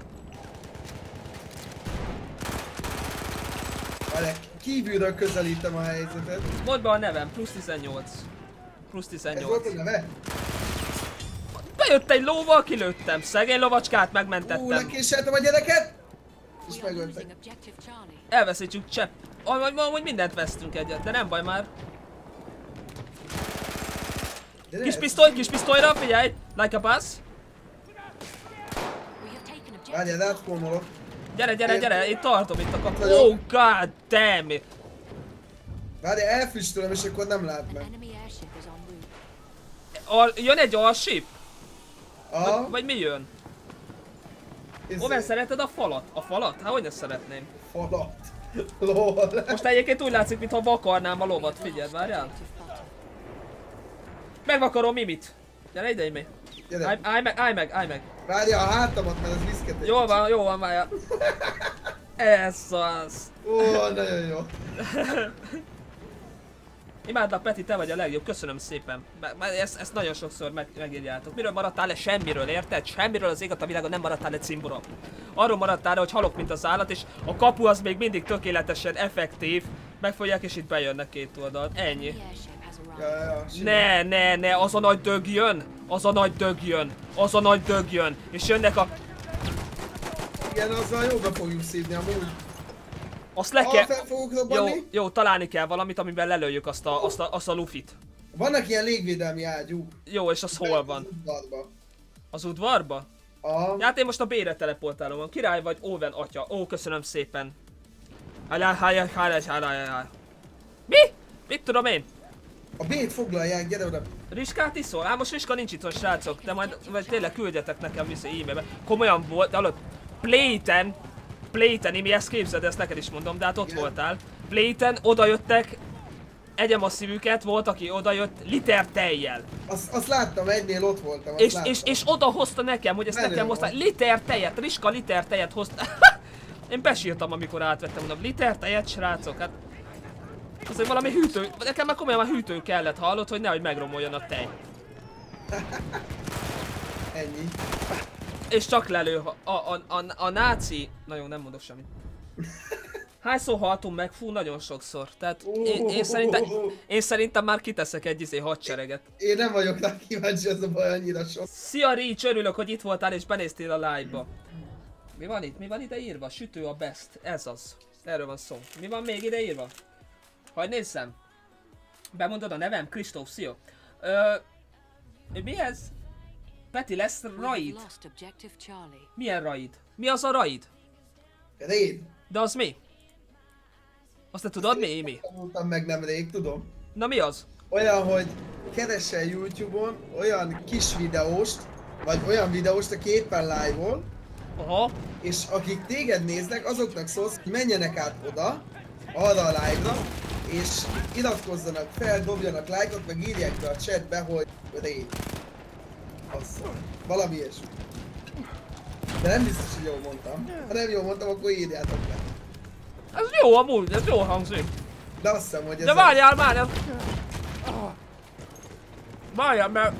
Várjál, kívülről közelítem a helyzetet. Mondd be a nevem, plusz 18. Plusz Ez 18. volt a neve? Bejött egy lóval, kilőttem. Szegény lovacskát megmentettem. Lekéseltem a gyereket! És We are megöltek. losing objective Charlie. Elveszítsük csepp. Amúgy mindent vesztünk egyet, de nem baj már. De Kis ne, pisztolyra, figyelj! Like a pass. We have taken objective Várjál, Charlie. átspónolok. Gyere, itt tartom, itt a kapu. vagyok. Oh god damn it. Várjál, elfüstölöm és akkor nem lát meg. Enemy airship is en route. Jön egy alship? Aha. Vagy mi jön? izé, Owen, szereted a falat? A falat? Hát hogy ne szeretném? Falat. LOL. Most egyébként úgy látszik, mintha vakarnám a lovat. Figyeld, várjál. Objective butter. Megvakarom Mimit. Gyere ide, Imi. Gyere. Állj meg. Várjál a hátamat, mert ez viszket egy Jó van, várjál. Ez az. Ó, nagyon jó. Imádlak, Peti, te vagy a legjobb, köszönöm szépen. Ezt nagyon sokszor megírjátok. Miről maradtál le? Semmiről, érted? Semmiről az ég a világon nem maradtál le, cimbora. Arról maradtál le, hogy halok, mint az állat, és a kapu az még mindig tökéletesen effektív. Megfogják, és itt bejönnek két oldalt. Ennyi. The airship has arrived. Ja, Ne, az a nagy dög jön. Az a nagy dög jön. Az a nagy dög jön. És jönnek a... Igen, azzal jó be fogjuk szívni amúgy. Azt le kell... Fel fogok robbanni. Jó, találni kell valamit, amiben lelőjük azt a lufit. Vannak ilyen légvédelmi ágyúk. Jó, és az hol van? Az udvarba. Az udvarba? Aha. Ja, hát én most a B-re teleportálom. Király vagy, Owen atya. Ó, köszönöm szépen. Mi? Mit tudom én? A B-t foglalják, gyere oda. Riskát iszol? Á, most Riska nincs itthon, srácok. De majd tényleg küldjetek nekem vissza e-mailbe. Komolyan volt, de alatt Playten, Imi, ezt képzeld, ezt neked is mondom, de hát ott Igen. voltál. Playten odajöttek, egyem a szívüket, volt, aki odajött liter tejjel. Azt láttam, egynél ott voltam. És oda hozta nekem, hogy ezt Menő nekem hozta. volt. Liter tejet, Riska liter tejet hozta. Én besírtam, amikor átvettem, mondom, liter tejet, srácok, hát... Azért valami hűtő, nekem már komolyan már hűtő kellett, hallott, hogy nehogy megromoljon a tej. Ennyi. És csak lelő, a náci... Na jó, nem mondok semmit. Hányszor haltunk meg? Fú, nagyon sokszor. Tehát én szerintem már kiteszek egy hadsereget. Én nem vagyok rá kíváncsi, ez a baj annyira sok. Szia Rics, örülök, hogy itt voltál és benéztél a live-ba. Mi van itt? Mi van ide írva? Sütő a best. Ez az. Erről van szó. Mi van még ide írva? Hadd nézzem. Bemondod a nevem? Kristóf, szia. Mi ez? Peti, lesz We raid? have lost objective Charlie. Milyen raid? Mi az a raid? Réd. De az mi? Azt te tudod mi, Imi? Tanultam meg nemrég, tudom. Na mi az? Olyan, hogy keresel YouTube-on olyan kis videóst, vagy olyan videóst, aki éppen live-ol, Aha. és akik téged néznek, azoknak szólsz, hogy menjenek át oda, arra a live-ra, és iratkozzanak fel, dobjanak lájkot, meg írják be a chatbe, hogy Raid. Az. Valami ilyesmi. De nem biztos, hogy jól mondtam. Ha nem jól mondtam, akkor írjátok le. Ez jó amúgy, ez jól hangzik. De azt hiszem, hogy ez... De várjál! Várjál, mert...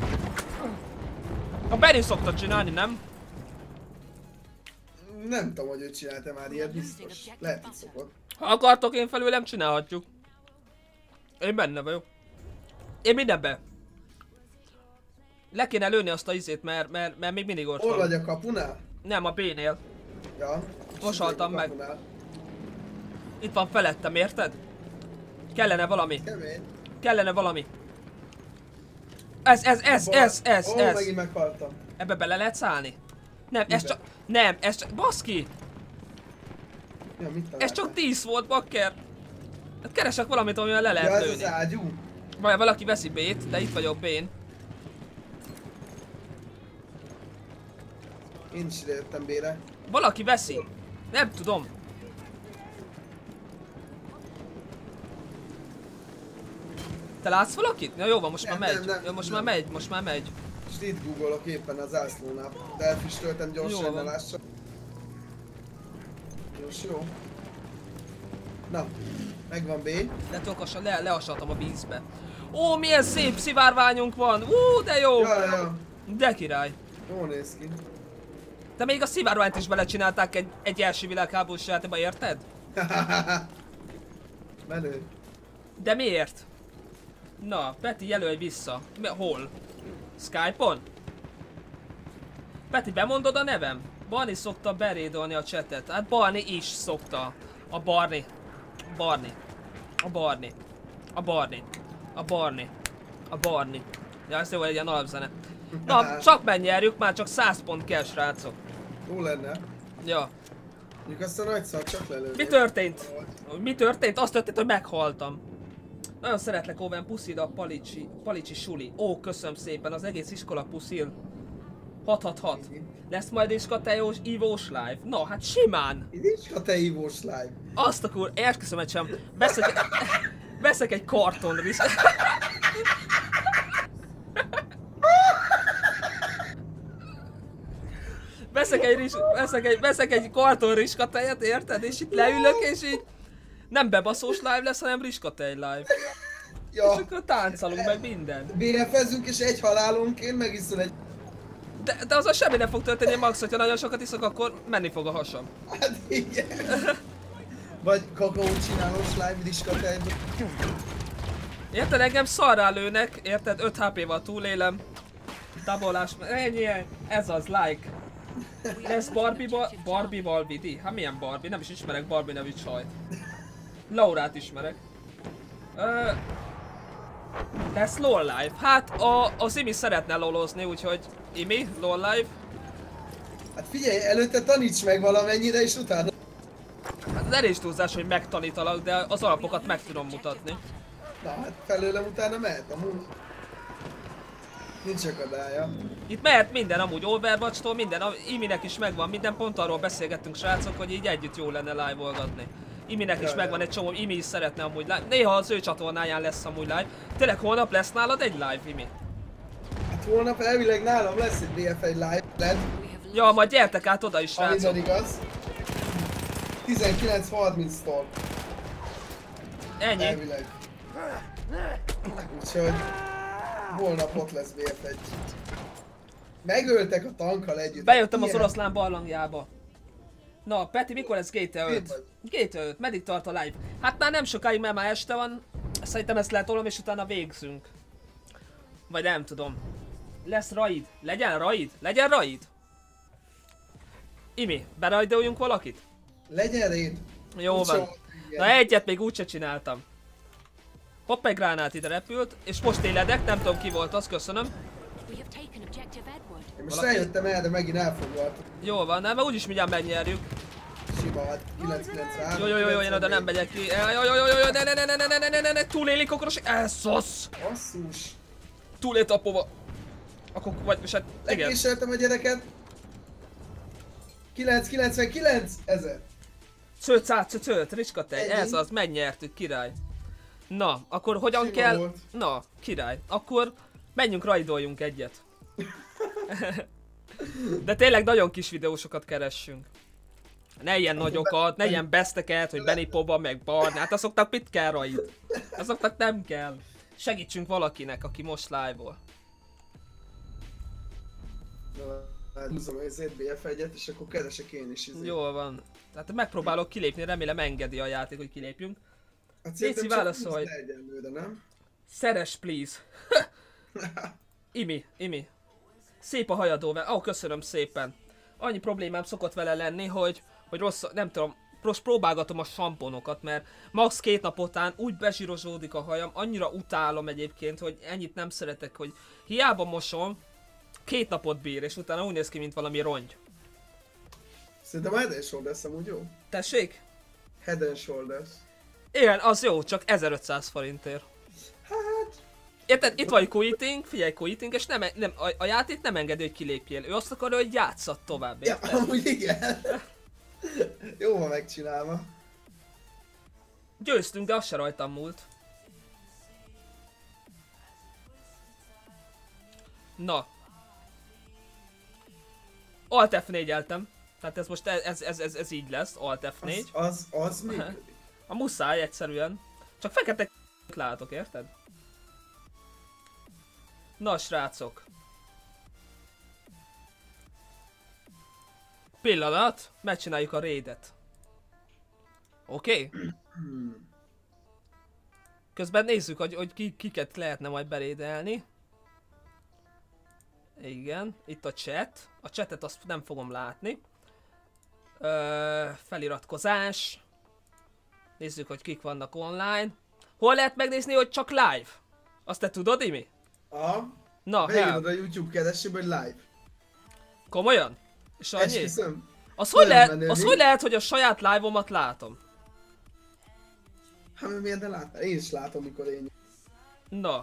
A Benny szokta csinálni, nem? Nem tudom, hogy ő csinálta már ilyet, biztos. Lehet, hogy szokott. Ha akartok, én felőlem csinálhatjuk. Én benne vagyok. Én mindenben. Le kéne lőni azt a izét, mert még mindig ott Hol van. vagy a kapunál? Nem, a B-nél. Ja. Most haltam meg. Kapunál. Itt van felettem, érted? Kellene valami. Kemény. Kellene valami. Ez. Ó, megint meghaltam. Ebbe bele lehet szállni? Nem, ez csak... Nem, ez csak... Baszki! Ja, mit Ez találtál? csak 10 volt, bakker! Hát keresek valamit, amivel le Ja, lehet ez lőni. az ágyú? Vagy valaki veszi B-t, de itt vagyok B-n. Én is idejöttem B-re. Valaki veszi. Nem tudom. Te látsz valakit? Na jó van, most Nem, már megy. nem, Jó, most nem. már megy. És itt googolok éppen az zászlónál. De elfüstöltem Jó gyorsan, van. ne lássa. Jó. Na, megvan B. Leasaltam a vízbe. Ó, milyen szép szivárványunk van! De jó! Ja. De király! Jó néz ki. De még a szivárványt is belecsinálták egy első világháborús játékba, érted? Menő. De miért? Na, Peti, jelölj vissza. Hol? Skype-on? Peti, bemondod a nevem? Barni szokta berédolni a chatet. Hát Barni is szokta. A Barni. Ja, ez jó, egy ilyen alapzene. Na, csak megnyerjük, már csak 100 pont kell, srácok. Jó lenne. Ja. Mondjuk azt a nagy szart csak lelőni. Mi történt? Mi történt? Azt történt, hogy meghaltam. Nagyon szeretlek, Owen, puszid a Palicsi suli. Ó, köszönöm szépen, az egész iskola puszil. 666. Lesz majd iskatejós ivós live? Na, hát simán. Nincs a te hívós live. Azt a kur... Esküszöm, hogy sem. Veszek egy kartonris. Veszek egy karton riskatejet, érted? És itt leülök, és így nem bebaszós live lesz, hanem riskatej live. Ja. És akkor táncolunk meg minden. BF-ezzünk és egy halálonként megiszol egy... De azzal semmi nem fog történni, max, hogyha nagyon sokat iszok, akkor menni fog a hasam. Hát igen. Vagy kakaót csinálós live diskatejből. Érted, engem szarrá lőnek, érted, 5 HP-val túlélem. Tabolás, ennyi, ez az, like. Lesz Barbie vidi? Hát milyen Barbie? Nem is ismerek Barbie nevű csajt. Laurát ismerek. Lesz LOL Live. Hát az Imi szeretne lolozni, úgyhogy Imi, LOL Live. Hát figyelj, előtte taníts meg valamennyire és utána... Hát ez elég túlzás, hogy megtanítalak, de az alapokat meg tudom mutatni. Na hát felőlem utána mehet amúgy. Nincs akadálya. Itt mehet minden amúgy, Overwatch-tól minden, Iminek is megvan minden, pont arról beszélgettünk srácok, hogy így együtt jó lenne live-olgatni. Iminek is megvan egy csomó, Imi is szeretne amúgy live, néha az ő csatornáján lesz amúgy live. Tényleg holnap lesz nálad egy live, Imi? Hát holnap elvileg nálam lesz egy BF1 live led. Ja, majd gyertek át oda is, srácok. Amiben igaz. 19:30-tól. Ennyi. Elvileg. Úgyhogy holnap ott lesz BF1. Megöltek a tankkal együtt. Bejöttem az Ilyen. oroszlán barlangjába. Na, Peti, mikor lesz GTA 5? GTA 5, meddig tart a live? Hát már nem sokáig, mert már este van. Szerintem ezt letolom és utána végzünk. Vagy nem tudom. Lesz raid? Legyen raid? Legyen raid? Imi, berajdoljunk valakit? Legyen raid. Jó van. Na egyet még úgyse csináltam. Hopp, egy gránát ide repült, és most éledek, nem tudom ki volt az, köszönöm. We have taken objective Edward. Én most eljöttem el, de megint elfoglaltam. Jól van, nem, mert úgyis mindjárt megnyerjük. Sima, hát 993. Jó, én oda nem megyek ki. Jó, ne, túlélik akkor elszosz! Basszus. Túlélt apova. Akkor, vagy, és hát, igen. Legkéseltem a gyereket. 999 ezer. Cölt, ricska tej, ez az, megnyertük, király. Na, akkor hogyan Sima kell... volt. Na, király. Akkor menjünk, rajdoljunk egyet. De tényleg nagyon kis videósokat keressünk. Ne ilyen nagyokat, ne ilyen besteket, hogy Benipova meg Barnát, azoknak mit kell raid? Azoknak nem kell. Segítsünk valakinek, aki most live-ol. Hát húzom az BF1-et és akkor keresek én is. Jól van. Tehát megpróbálok kilépni, remélem engedi a játék, hogy kilépjünk. Hát Léci, válaszolj. Egyenlőre, nem? Szeres, please. Imi. Szép a hajadóvel. Köszönöm szépen. Annyi problémám szokott vele lenni, hogy rossz, nem tudom, most próbálgatom a samponokat, mert max 2 nap után úgy bezsírozódik a hajam, annyira utálom egyébként, hogy ennyit nem szeretek, hogy hiába mosom, 2 napot bír, és utána úgy néz ki, mint valami rongy. Szerintem a Head and Shoulders amúgy jó. Tessék? Head and Shoulders. Igen, az jó, csak 1500 forintért. Hát... Érted? Itt vagy quitting, figyelj quitting, és a játék nem engedi, hogy kilépjél. Ő azt akarja, hogy játsszad tovább, Ja, érted? amúgy igen. Jó van megcsinálva. Győztünk, de az se rajtam múlt. Na. Alt F4-eltem. Tehát ez most ez így lesz, Alt F4. Az működik. A muszáj egyszerűen. Csak fekete látok, érted? Na srácok. Pillanat, megcsináljuk a raidet. Oké? Közben nézzük, hogy kiket lehetne majd berédelni. Igen, itt a chat. A chatet azt nem fogom látni. Feliratkozás. Nézzük, hogy kik vannak online. Hol lehet megnézni, hogy csak live? Azt te tudod, Imi? Aha. Na, beírod a YouTube keresőbe, hogy live. Komolyan? És annyi? Esküszöm. Az Nagyon hogy lehet, hogy a saját live-omat látom? Hát miért ne láttál? Én is látom, mikor én... Na.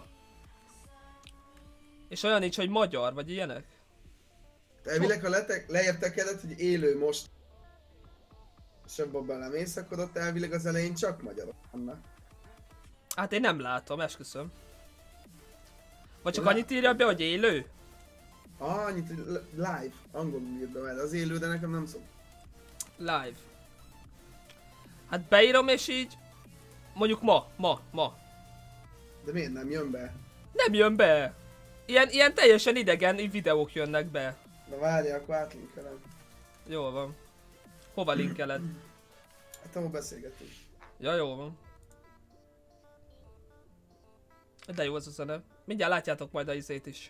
És olyan nincs, hogy magyar, vagy ilyenek? Elvileg, ha lejjebb tekered, hogy élő most... És abban belemész, akkor ott elvileg az elején csak magyarok vannak. Hát én nem látom, esküszöm. Vagy csak annyit írja be, hogy élő? Annyit, hogy live. Angolul írd be, az élő, de nekem nem szok. Live. Hát beírom és így... Mondjuk ma. De miért nem jön be? Nem jön be. Ilyen teljesen idegen videók jönnek be. Na várja, akkor átlinkelem. Jól van. Hova linkeled? Hát ahol beszélgetünk. Ja, jó van. De jó az a zene. Mindjárt látjátok majd a izét is.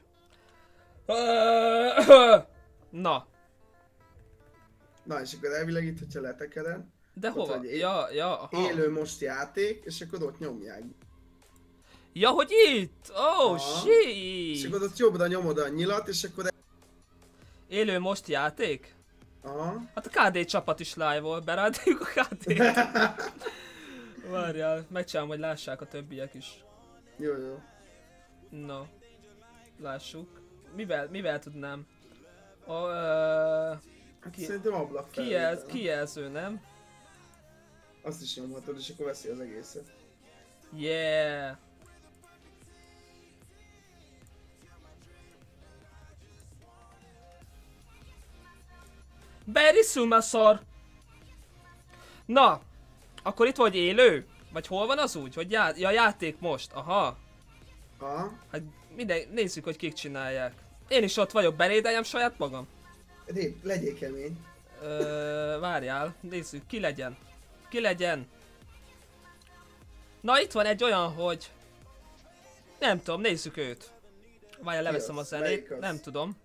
Na. Na és akkor elvileg itt, hogyha letekered. De Ott hova? vagy Ja, aha. Élő most játék, és akkor ott nyomják. Ja, hogy itt? Oh, Aha. És shit! akkor ott jobbra nyomod a nyilat, és akkor... Élő most játék? Aha. Hát a KD csapat is live-ol, berántjuk a KD-t. Várjál, megcsinálom, hogy lássák a többiek is. Jó. Na, lássuk. Mivel tudnám? Hát szerintem ablak Kijelző, nem? Azt is nyomhatod, és akkor veszi az egészet. Yeah! Berisszul már szar! Na! Akkor itt vagy élő? Vagy hol van az úgy? Hogy játék most? Aha! Aha. Hát nézzük, hogy kik csinálják. Én is ott vagyok, berédeljem saját magam? Legyél kemény. Várjál, nézzük, ki legyen. Ki legyen? Na itt van egy olyan, hogy... Nem tudom, nézzük őt. Várjál, leveszem a az? zenét, Melyik az? nem tudom.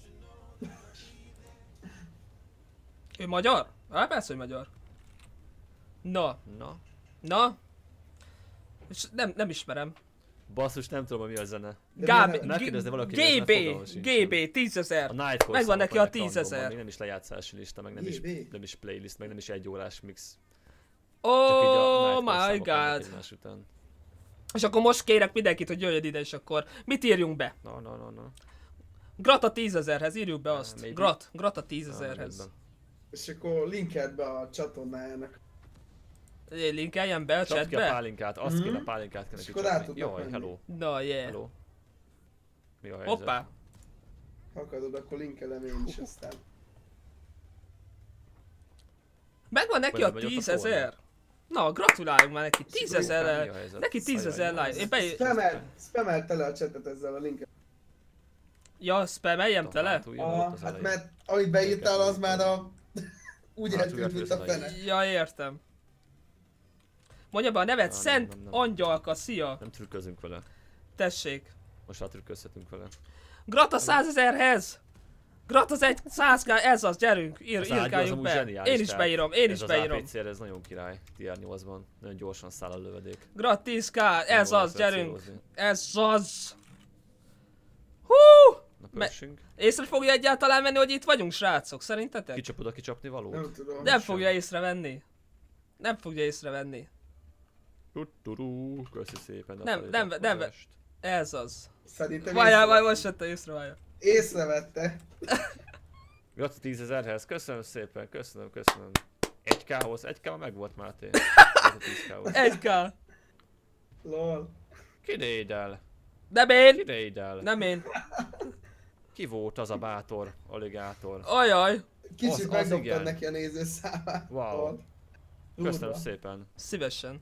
Ő magyar? Hát persze, hogy magyar. Na. És nem ismerem. Basszus, nem tudom, mi a zene. Megkérdezni valaki, GB 10.000. A Nightcore Megvan neki a Soundtrack 10.000. még nem is lejátszási lista, meg nem is playlist, meg nem is 1 órás mix. Oh my Nightcore god. egymás után. És akkor most kérek mindenkit, hogy jöjjön ide, és akkor mit írjunk be? No. Grata 10.000-hez, írjuk be azt. Maybe. Grata 10.000-hez. És akkor linkeld be a csatornájának. Linkeljen be a Csapd ki a chatbe? pálinkát, azt kéne a pálinkát kell És neki akkor rá csapni. tudnak Jaj, menni. hello. Na, yeah. Hello. Mi a helyzet? Hoppá. Ha akarod, akkor linkelem én is aztán. Megvan neki a Vagy ott a 10.000. Na, gratuláljunk már neki. Mi a 10.000-el. helyzet? Neki 10.000 like. Spammelt tele a chatet ezzel a linkkel. Ja, spameljem tele? Hátulja volt az Hát elején. mert ahogy beírtál, az már a... Úgy Hátulja eltűnt, mint a főznek. fene. Ja, értem. Mondja be a nevet, Nem, Szent nem. Angyalka, szia! Nem trükközünk vele. Tessék. Most már trükközhetünk vele. Grata 100.000-hez! Grata 100k, ez az, gyerünk, Az ágyú az írkáljuk amúgy be. zseniális, Én is tehát beírom, én is Ez beírom. az APCR, ez nagyon király. TR8-ban. Nagyon gyorsan száll a lövedék. Grat 10k, ez Jól az, lehet gyerünk. célozni. Ez az. Hú! Na pössünk. Észre fogja egyáltalán venni, hogy itt vagyunk, srácok, szerintetek? Kicsapod a kicsapni valót? Nem tudom. Nem fogja észrevenni. Nem fogja észrevenni. Tutturú, köszi szépen. Nem. Ez az. Szerintem Várjál, most vette észre, várjál. észrevette. Gratulálok 10.000-hez, köszönöm szépen, köszönöm. 1K-hoz, 1K meg volt Máté. Ez a 10K-hoz. 1k. Lol. Ki rédel? Nem én. Ki rédel? Nem én. Ki volt az a bátor aligátor? Ajaj. Kicsit Az megdobtad igen. neki a nézőszámát. Wow. Lol. Köszönöm Durva. szépen. Szívesen.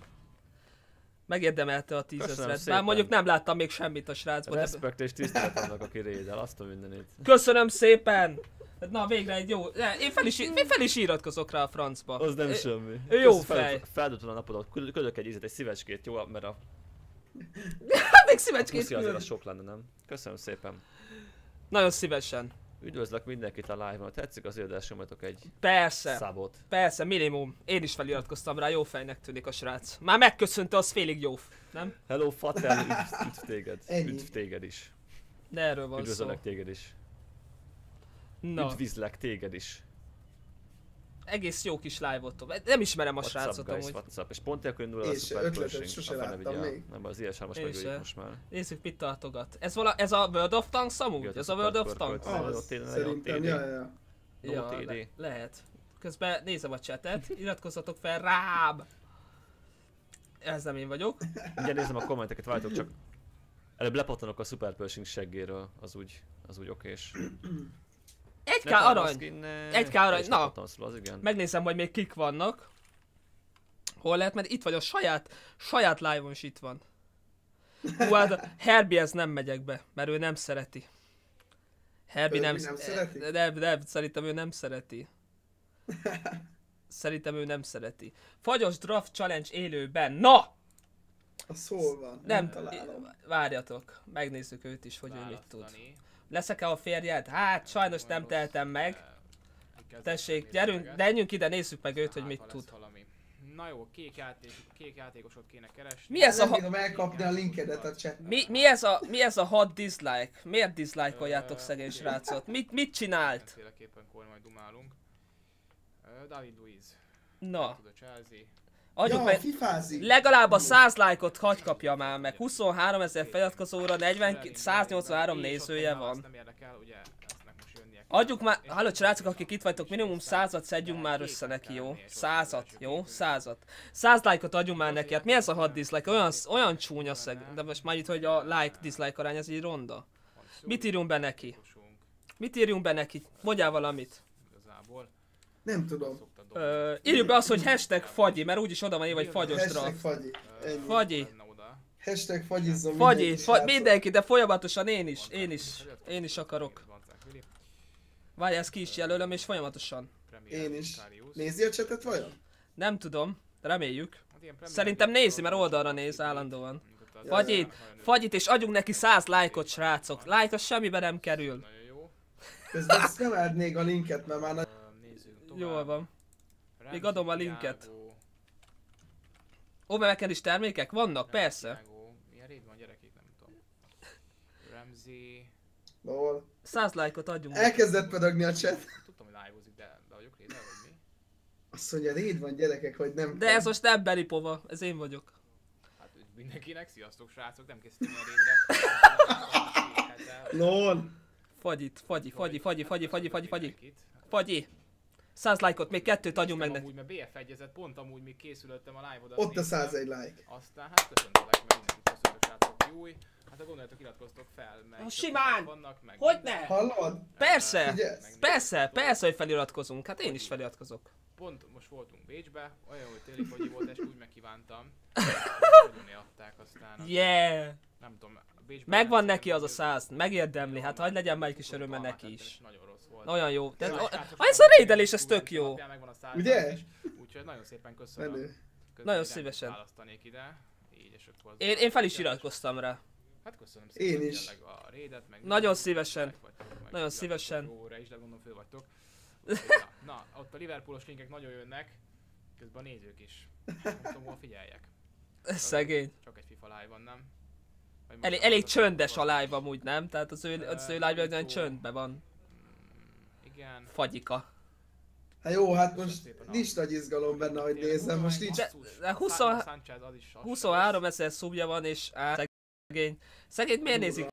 Megérdemelte a Köszönöm 10.000-et. Már szépen. mondjuk nem láttam még semmit a srácból. de- Respekt és tisztelet annak, aki rédel, azt a mindenit. Köszönöm szépen! Na végre egy jó... Én fel is iratkozok rá a francba. Az nem semmi. ő jó Kösz, fej. Feldobtad a napodat, küldök egy ízet, egy szívecskét, jó? Mert a Még szívecskét puszi azért küld. az sok lenne, nem? Köszönöm szépen. Nagyon szívesen. Üdvözlök mindenkit a live-on, tetszik az érdás, nyomatok egy Persze. szabot. Persze, minimum. Én is feliratkoztam rá, jó fejnek tűnik a srác. Már megköszönte, az félig jó, nem? Hello Fatel, üdv téged. Ennyi. Üdv téged is. De erről van szó. Üdvözöllek téged is. Na, Üdvizlek téged is. egész jó kis live voltam. Nem ismerem a What's up, srácot guys, amúgy. what's up? És pont nélkül indul el a És Super ötletet Pershing. sose A fene láttam vigyel. még. Nem, az IS-3-as Én megöljük se. most már. Nézzük, mit tartogat. Ez a World of Tanks amúgy? Ez a World of Tanks? Az, tényleg szerintem, TD. ja. No Ja, TD. lehet. Közben nézem a chatet, iratkozzatok fel rám! Ez nem én vagyok. Mindjárt nézem a kommenteket, várjátok csak. Előbb lepattanok a Super Pershing seggéről, az úgy okés. 1k arany! 1K arany, na. Lepattansz róla, az igen. Megnézem, hogy még kik vannak. Hol lehet, mert itt vagy a saját live-on is itt van. Hú, hát a Herbiehez nem megyek be, mert ő nem szereti. Herbie nem szereti? Nem, szerintem ő nem szereti. Szerintem ő nem szereti. Fagyos Draft Challenge élőben. Na! A szól van. Nem találom. Várjatok, megnézzük őt is, hogy ő mit tud. Választani. Leszek-e a férjed? Hát, sajnos nem teltem meg. Tessék, gyerünk, menjünk ide, nézzük meg őt, hogy mit tud. Valami. Na jó, kék játékosot kéne keresni. Mi ez a Nem bírom elkapni a linkedet a chat. mi ez a 6 dislike? Miért dislike-oljátok szegény srácot? Mit csinált? Mindenféleképpen akkor majd dumálunk. David Luiz. Na, Tud a Chelsea. adjuk Ja, meg fifázik. legalább a 100 lájkot hagy kapja már meg. 23 000 feliratkozóra 183 nézője van. Nem érdekel, ugye lesznek most jönnie. Adjuk már, halló srácok, akik itt vagytok, minimum 100-at szedjünk már össze neki, jó? 100-at, jó? 100-at. 100 lájkot adjunk már neki, hát mi ez a 6 dislike? Olyan csúnya szeg, de most már itt, hogy a like-dislike arány, ez így ronda. Mit írjunk be neki? Mit írjunk be neki? Mondjál valamit. Igazából. Nem tudom. Szoktad dobni. Írjuk be azt, hogy hashtag fagyi, mert úgyis oda van írva, hogy fagyos Hashtag draft. fagyi. Ennyi. Fagyi. Lenne oda. Hashtag fagyizzon Fagyi, mindenki, srácok. mindenki, de folyamatosan én is akarok. Bancák Vili. Várj, ezt ki is jelölöm, és folyamatosan. Premier Én is. Karius. Nézi a chatet vajon? Nem tudom, reméljük. Hát ilyen Premier Szerintem League nézi, mert oldalra néz állandóan. az- Fagyit, fagyit, és adjunk neki 100 lájkot, srácok. Like az semmibe nem kerül. Nagyon jó. Közben szkemeld még a linket, mert már Nézzük tovább. Jól van. Ramsey, Még adom a linket. Thiago, Overwatch is termékek vannak? Ramsey, Persze. Thiago. Milyen rév van gyerekek, nem tudom. Ramsey. Lol. 100 lájkot adjunk. Elkezdett pödögni a chat. Tudtam, hogy live-ozik, de vagyok réder, vagy mi? Azt mondja, réd van gyerekek, hogy nem. De ez most nem Beripova, ez én vagyok. Hát úgy mindenkinek, sziasztok srácok, nem készítem ilyen rédre. Lol. Fagyit, fagyi. Fagyi. 100 lájkot, még kettőt adjunk meg neki. Amúgy, mert BF egyezett, pont amúgy még készülöttem a live-odat. Ott a néztem. 101 like. Aztán hát köszöntelek, meg mindenkit köszöntök srácok, júj. Hát a gondoljatok, iratkoztok fel, meg Simán! vannak, meg Hogyne? minden. Hallod? Persze, Figyelsz? persze, hogy feliratkozunk. Hát én is feliratkozok. Pont most voltunk Bécsbe, olyan, hogy téli fogyi volt, és úgy megkívántam. Nagyon adták aztán. Yeah! Nem tudom, Bécsben... Megvan neki az a 100, megérdemli, hát hagyd legyen már egy kis öröme neki is. Nagyon rossz volt. Olyan jó. De, Srácok, ez a raidelés, ez tök jó. megvan a 100 Ugye? is, úgyhogy nagyon szépen köszönöm. Menő. Közben Nagyon ide szívesen. választanék ide. Így, és akkor az Én fel is iratkoztam rá. Hát köszönöm szépen. Én is. tényleg a raidet, meg Nagyon minden, szívesen. meg vagytok, meg Nagyon iratkoztok szívesen. Jóra is, de gondolom fő vagytok. Úgyhogy, na, ott a Liverpoolos linkek nagyon jönnek. Közben a nézők is. Nem tudom, hol figyeljek. Szegény. Csak egy FIFA live van, nem? Vagy most Elég az csöndes a az- live amúgy, nem? Tehát az ő live olyan csöndben van. Igen. Fagyika. Hát jó, hát most nincs nagy izgalom benne, hogy nézzem, most nincs. De 20 Sanchez az is 23 000 szubja van, és szegény. Szegény miért nézik